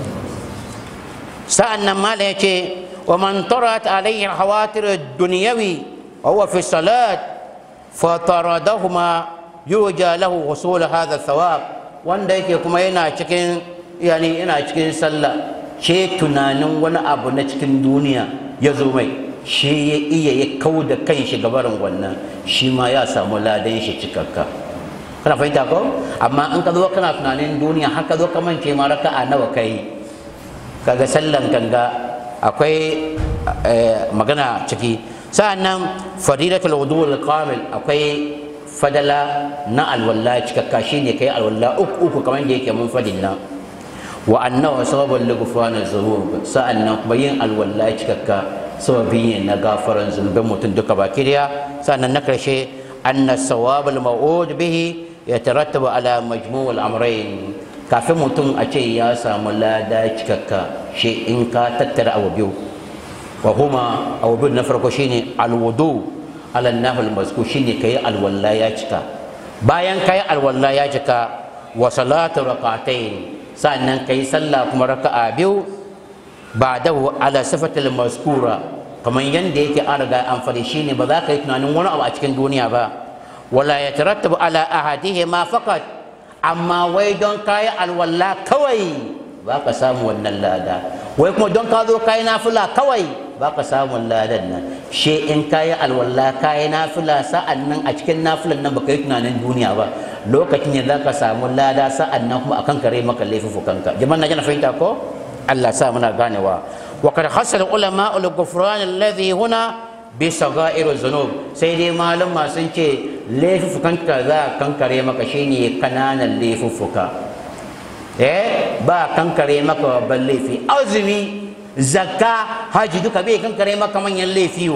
sa'annan mala yace wa man tarat alayhi hawatir ad-dunyawi wa huwa fi salat fa taradahuma yurja lahu husul hadha thawab. Wanda yake kuma yana cikin yani yana cikin sallah ce tunanin wani abu na cikin duniya ya zo mai, shi ya iya ya kau da kan shi gabarin wannan, shi ma ya samu ladan shi cikakka. Kana fahimta ko? Amma in ka zo kana tunanin duniya haka zo ka mance ma raka'a nawa kai, kaga sallan ganga akwai magana ciki. Sa'annan fadilatul wudu al-kamil, akwai fadala na alwala cikakka, shine kai alwala uku uku kamar da yake mun fadin nan. Wa annahu sababul lighfran az-zunub, sa'annan kuma yin alwala cikakka sababi ne na gafaran zunubin mutum duka baki daya. Sa'annan na karshe anna sawab al-maw'ud bihi yatarattabu ala majmu' al-amrayn, kafin mutum a ce ya samu lada cikakka shi in ka tattara abu biyu. Wa huma abu biyu na farko shine alwudu ala nahul mazkur, shine kai alwala ya cika. Bayan kai alwala ya cika wa salatu rak'atayn, sannan kai sallah kuma raka'a biyu ba'dahu ala sifatil mazkura, kamar yanda yake an riga an fari, shine ba za ka yi tunanin wani abu a cikin duniya ba. Wala yatarattabu ala ahadihima faqat, amma wai don kayi alwala kawai ba ka samu wannan lada, wai kuma don ka zo kayi nafila kawai ba ka samu ladan nan. She in kayi alwala kayi nafila sa'an nan a cikin nafilan nan baka yi tunanin duniya ba, lokacin ne za ka samu lada sa'an nan kuma akan kare maka laifukanka. Jama'an na jana fahimta ko? Allah sa muna ganewa. Wa kad hasal ulama ul ghufran alladhi huna bi saga'ir zunub, sai dai malama sun ce laifukanka za kankare maka shine kananan laifuka, eh ba kankare maka babban laifi. Azumi, zakka, haji duka bai kankare maka manyan laifi.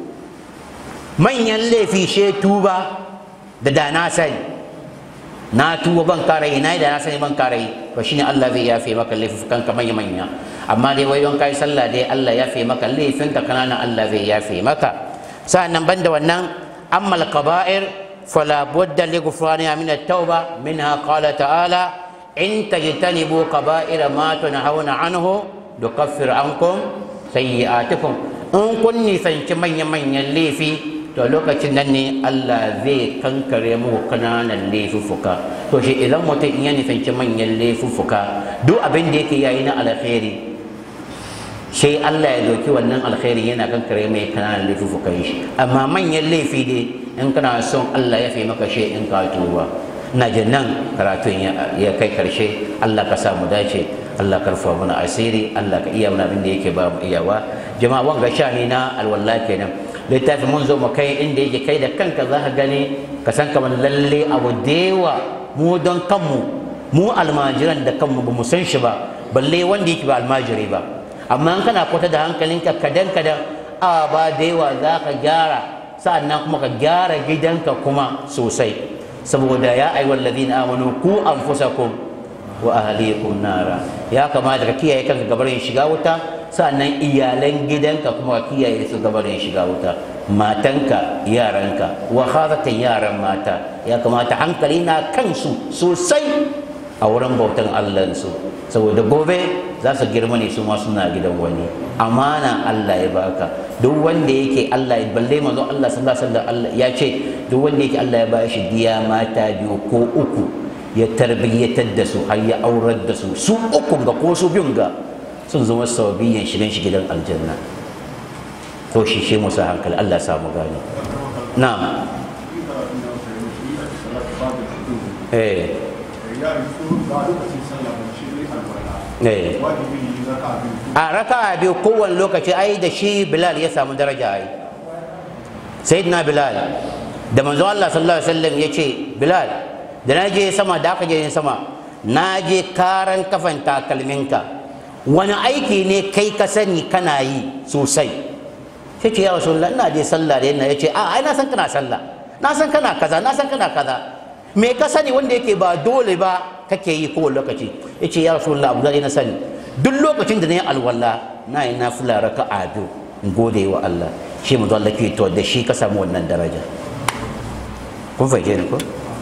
Manyan laifi she tuba da da na sani, na tuba ban karai, na yi da na sani ban karai, to shine Allah zai yafe maka laifukanka manya manya. Amma dai wai don kai sallah dai Allah yafe maka laifinka kanana, Allah zai yafe maka. Sa'annan banda wannan, amma al-kaba'ir fala budda li ghufraniha min at-tauba. Minha qala ta'ala in tajtanibu kaba'ira ma tunhauna anhu nukaffir ankum sayyi'atikum. In kun nisanci manyan manyan laifi to lokacin nan ne Allah zai kankare muku kananan laifuffuka. To shi idan mutum in ya nisanci manyan laifuffuka, duk abin da yake yayi na alkhairi, sai Allah ya doki wannan alkhairi yana kankare mai kananan laifuffukan shi. Amma manyan laifi dai in kana son Allah ya fi maka shi in ka tuba. Ina jin nan karatun ya kai karshe. Allah ka samu dace, Allah ka rufa mana asiri, Allah ka iya mana abin da yake ba mu iyawa. Jama'a wanga shani na alwala kenan. Littafi mun zo mu kai inda yake kai da kanka za ka gani ka san kamar lalle abu dewa mu don kanmu, mu almajiran da kanmu ba mu san shi ba, balle wanda yake ba almajiri ba. Amma in kana kwata da hankalinka kadan kadan a ba da yawa za ka gyara, sa'annan kuma ka gyara gidanka kuma sosai. Saboda ya ayyuhal ladina amanu ku anfusakum wa ahlikum nara, ya kamata ka kiyaye kanka gabarin shiga wuta, sa'annan iyalan gidanka kuma ka kiyaye su gabarin shiga wuta. Matanka, yaranka, wa khazatan yaran mata, ya kamata hankali na kansu sosai a wurin bautan Allahnsu, saboda gobe za su girma ne su ma suna gidan wani. Amana Allah ya baka, duk wanda yake Allah ya balle manzo Allah sallallahu alaihi wasallam ya ce duk wanda yake Allah ya bashi diya mata biyu ko uku, ya tarbiyyatar da su har ya aurar da su, su uku ga ko su biyun ga sun zama sababiyan shigan shi gidan aljanna. To shi shi musa hankali, Allah ya samu gani. Na'am. Eh. Eh. A raka'a biyu kowane lokaci ai da shi Bilal ya samu daraja ai. Sayyidina Bilal da manzo Allah sallallahu alaihi wasallam ya ce, Bilal da na je sama da aka je sama, na je karan kafan takalminka, wani aiki ne kai ka sani kana yi sosai? sai ce ya rasulullah ina je sallah da yana. yace a ai na san kana sallah, na san kana kaza, na san kana kaza. me ka sani wanda yake ba dole ba kake yi kowane lokaci? yace ya rasulullah abu da na sani, duk lokacin da na yi alwala na yi nafila raka'a biyu in gode wa Allah. shi mu Allah ke to da shi ka samu wannan daraja. kun fahimce ni ko?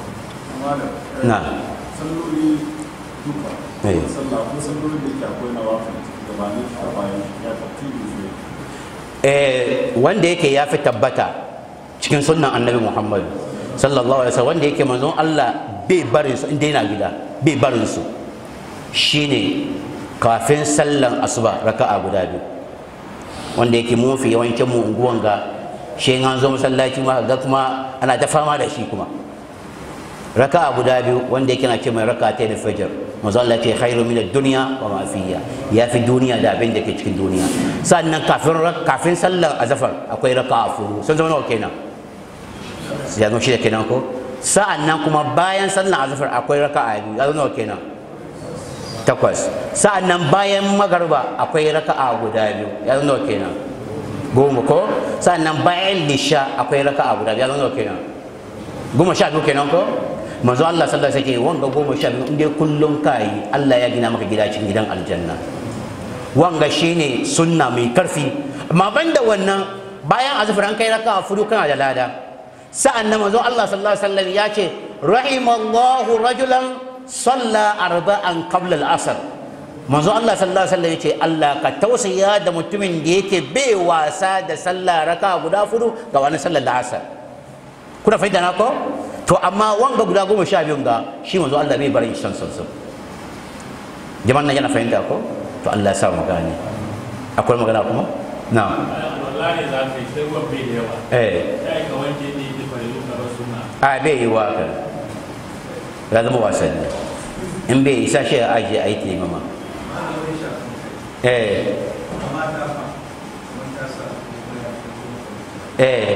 na salloli duka sallah ko salloli da ke akwai na wafin gabanin a bayan ya tartibi zai eh wanda yake ya fi tabbata cikin sunnan annabi Muhammad sallallahu alaihi wasallam, wanda yake manzon Allah bai barin su inda yana gida bai barin su, shine kafin sallan asuba raka'a guda biyu. wanda yake mun fi yawancin mu unguwan ga shi an zo masallaci ma ga kuma ana ta fama da shi kuma raka'a guda biyu, wanda yake na ce mai raka'a ta fajr. manzo Allah ce khairu min ad-dunya wa ma fiha, ya fi duniya da abin da ke cikin duniya. sannan kafin kafin sallar azafar akwai raka'a furu, sun zama nawa kenan? ya zama shida kenan ko? sa'annan kuma bayan sallar azafar akwai raka'a biyu, ya zama nawa kenan? takwas. sa'annan bayan magarba akwai raka'a guda biyu, ya zama nawa kenan? goma ko? sa'annan bayan lisha akwai raka'a guda biyu, ya zama nawa kenan? goma sha biyu kenan ko? manzo Allah sallallahu alaihi wasallam wanga goma sha biyu inda kullum kai Allah ya gina maka gida cikin gidan aljanna. wanga shine sunna mai karfi. amma banda wannan bayan azfar an kai raka'a fudu kana da lada. sa'annan manzo Allah sallallahu alaihi wasallam ya ce rahimallahu rajulan salla arba'an qabla al-asr. manzo Allah sallallahu alaihi wasallam ya ce Allah ka tausaya da mutumin da yake bai wasa da sallah raka'a guda fudu ga wani sallar asar. kuna fahimta na ko? to amma wanga guda goma sha biyun ga shi manzo Allah bai bari shan sansan. jama'an nan yana fahimta ko? to Allah ya sa mu gane. akwai magana kuma? na wallahi za ka yi sai ruwan bai da yawa eh sai ka wanke ne da farilu ka rasu na a bai yi wa ka ya zama wasanni. in bai isa shi a ajiye a yi taimama. eh eh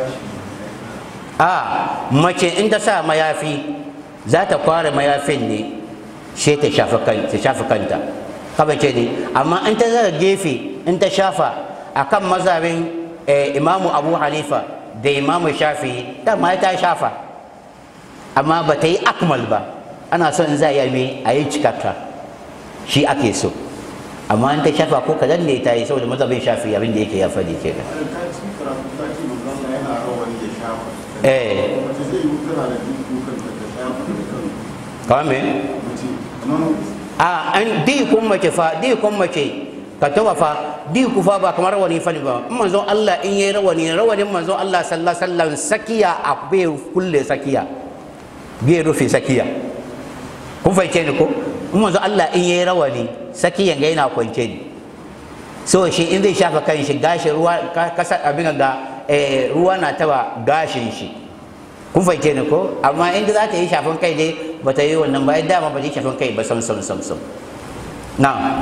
a mace in ta sa mayafi za ta kware mayafin ne sai ta shafa kanta kaba ce ne. amma in ta zaga gefe in ta shafa akan mazhabin imamu abu hanifa da imamu shafi dama ta shafa, amma ba ta yi akmal ba. ana son za a yi a yi cikakka shi ake so. amma in ta shafa ko kadan ne ta yi saboda mazhabin shafi abin da yake ya faɗi kenan. eh kawai me a an di kun mace fa di kun mace ka tawa fa di ku fa ba kamar rawani fa ba. in manzon Allah in yayi rawani rawanin manzon Allah sallallahu alaihi wasallam sakiya a bai kulle sakiya bai rufe sakiya. kun fahimce ni ko? in manzon Allah in yayi rawani sakiyan ga yana kwance ni, so shi in zai shafa kan shi gashi ruwa kasa abin ga ruwa na taba gashin shi. kun fahimce ni ko? amma inda za ta yi shafin kai dai ba ta yi wannan bayan dama ba ta yi shafin kai ba sam sam sam sam. na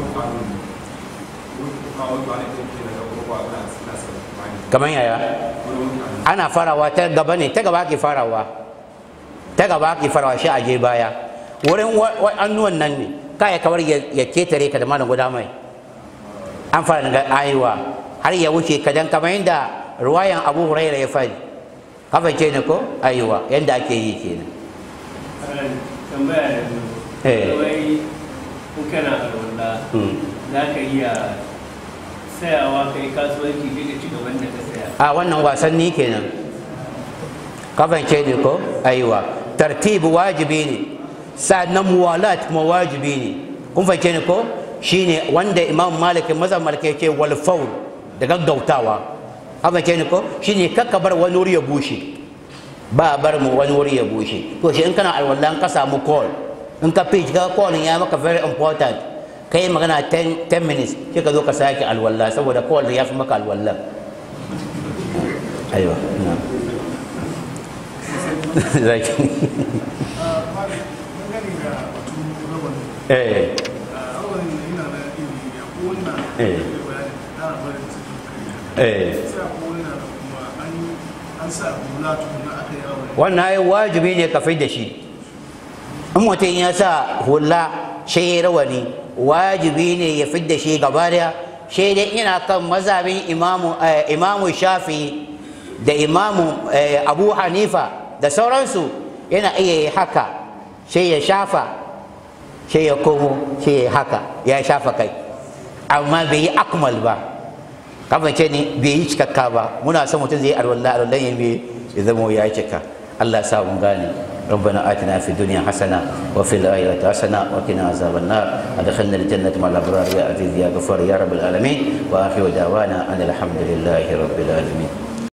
kamar yaya? ana farawa ta gaba ne, ta gaba ake farawa ta gaba ake farawa shi a je baya wurin annuwan nan ne kaya kawar ya ketare ka da malam guda mai an fara daga ayewa har ya wuce kadan kamar yadda ruwayan abu huraira ya fadi. kafa ce ne ko ayewa yadda ake yi kenan. tambaya da biyu wai in kana alwala za ka iya sayawa ka yi kasuwanci sai ka ci gaban da ka saya a wannan wasanni kenan. kafa ce ne ko ayewa tartibu wajibi ne, sannan muwalat kuma wajibi ne. kun fahimce ne ko? shine wanda imam malik mazhab malik yake wal faul da gaggautawa. haka ke ne ko? shine kakka bar wani wuri ya bushe, ba bar mu wani wuri ya bushe. to shi in kana alwala ka samu call, in ka pitch ka call ya maka very important, kai magana ten minutes sai ka zo ka sake alwala saboda call ya fi maka alwala. aiwa na zaki eh eh eh wannan ai wajibi ne ka fi da shi. in mutum ya sa hula shi rawani wajibi ne ya fidda shi gaba daya, shi dai ina kan mazhabin imamu imamu shafi da imamu abu hanifa da sauransu, yana iya yi haka sai ya shafa sai ya komo sai ya haka ya shafa kai, amma bai yi akmal ba, kamance ne bai yi cikakka ba. Muna son mutum zai yi alwala alwala ya bi ya zama ya cika. Allah ya sa mun gane. ربنا آتنا في الدنيا حسنة وفي الآخرة حسنة وقنا عذاب النار أدخلنا الجنة مع الأبرار يا عزيز يا غفار يا رب العالمين وآخر دعوانا أن الحمد لله رب العالمين.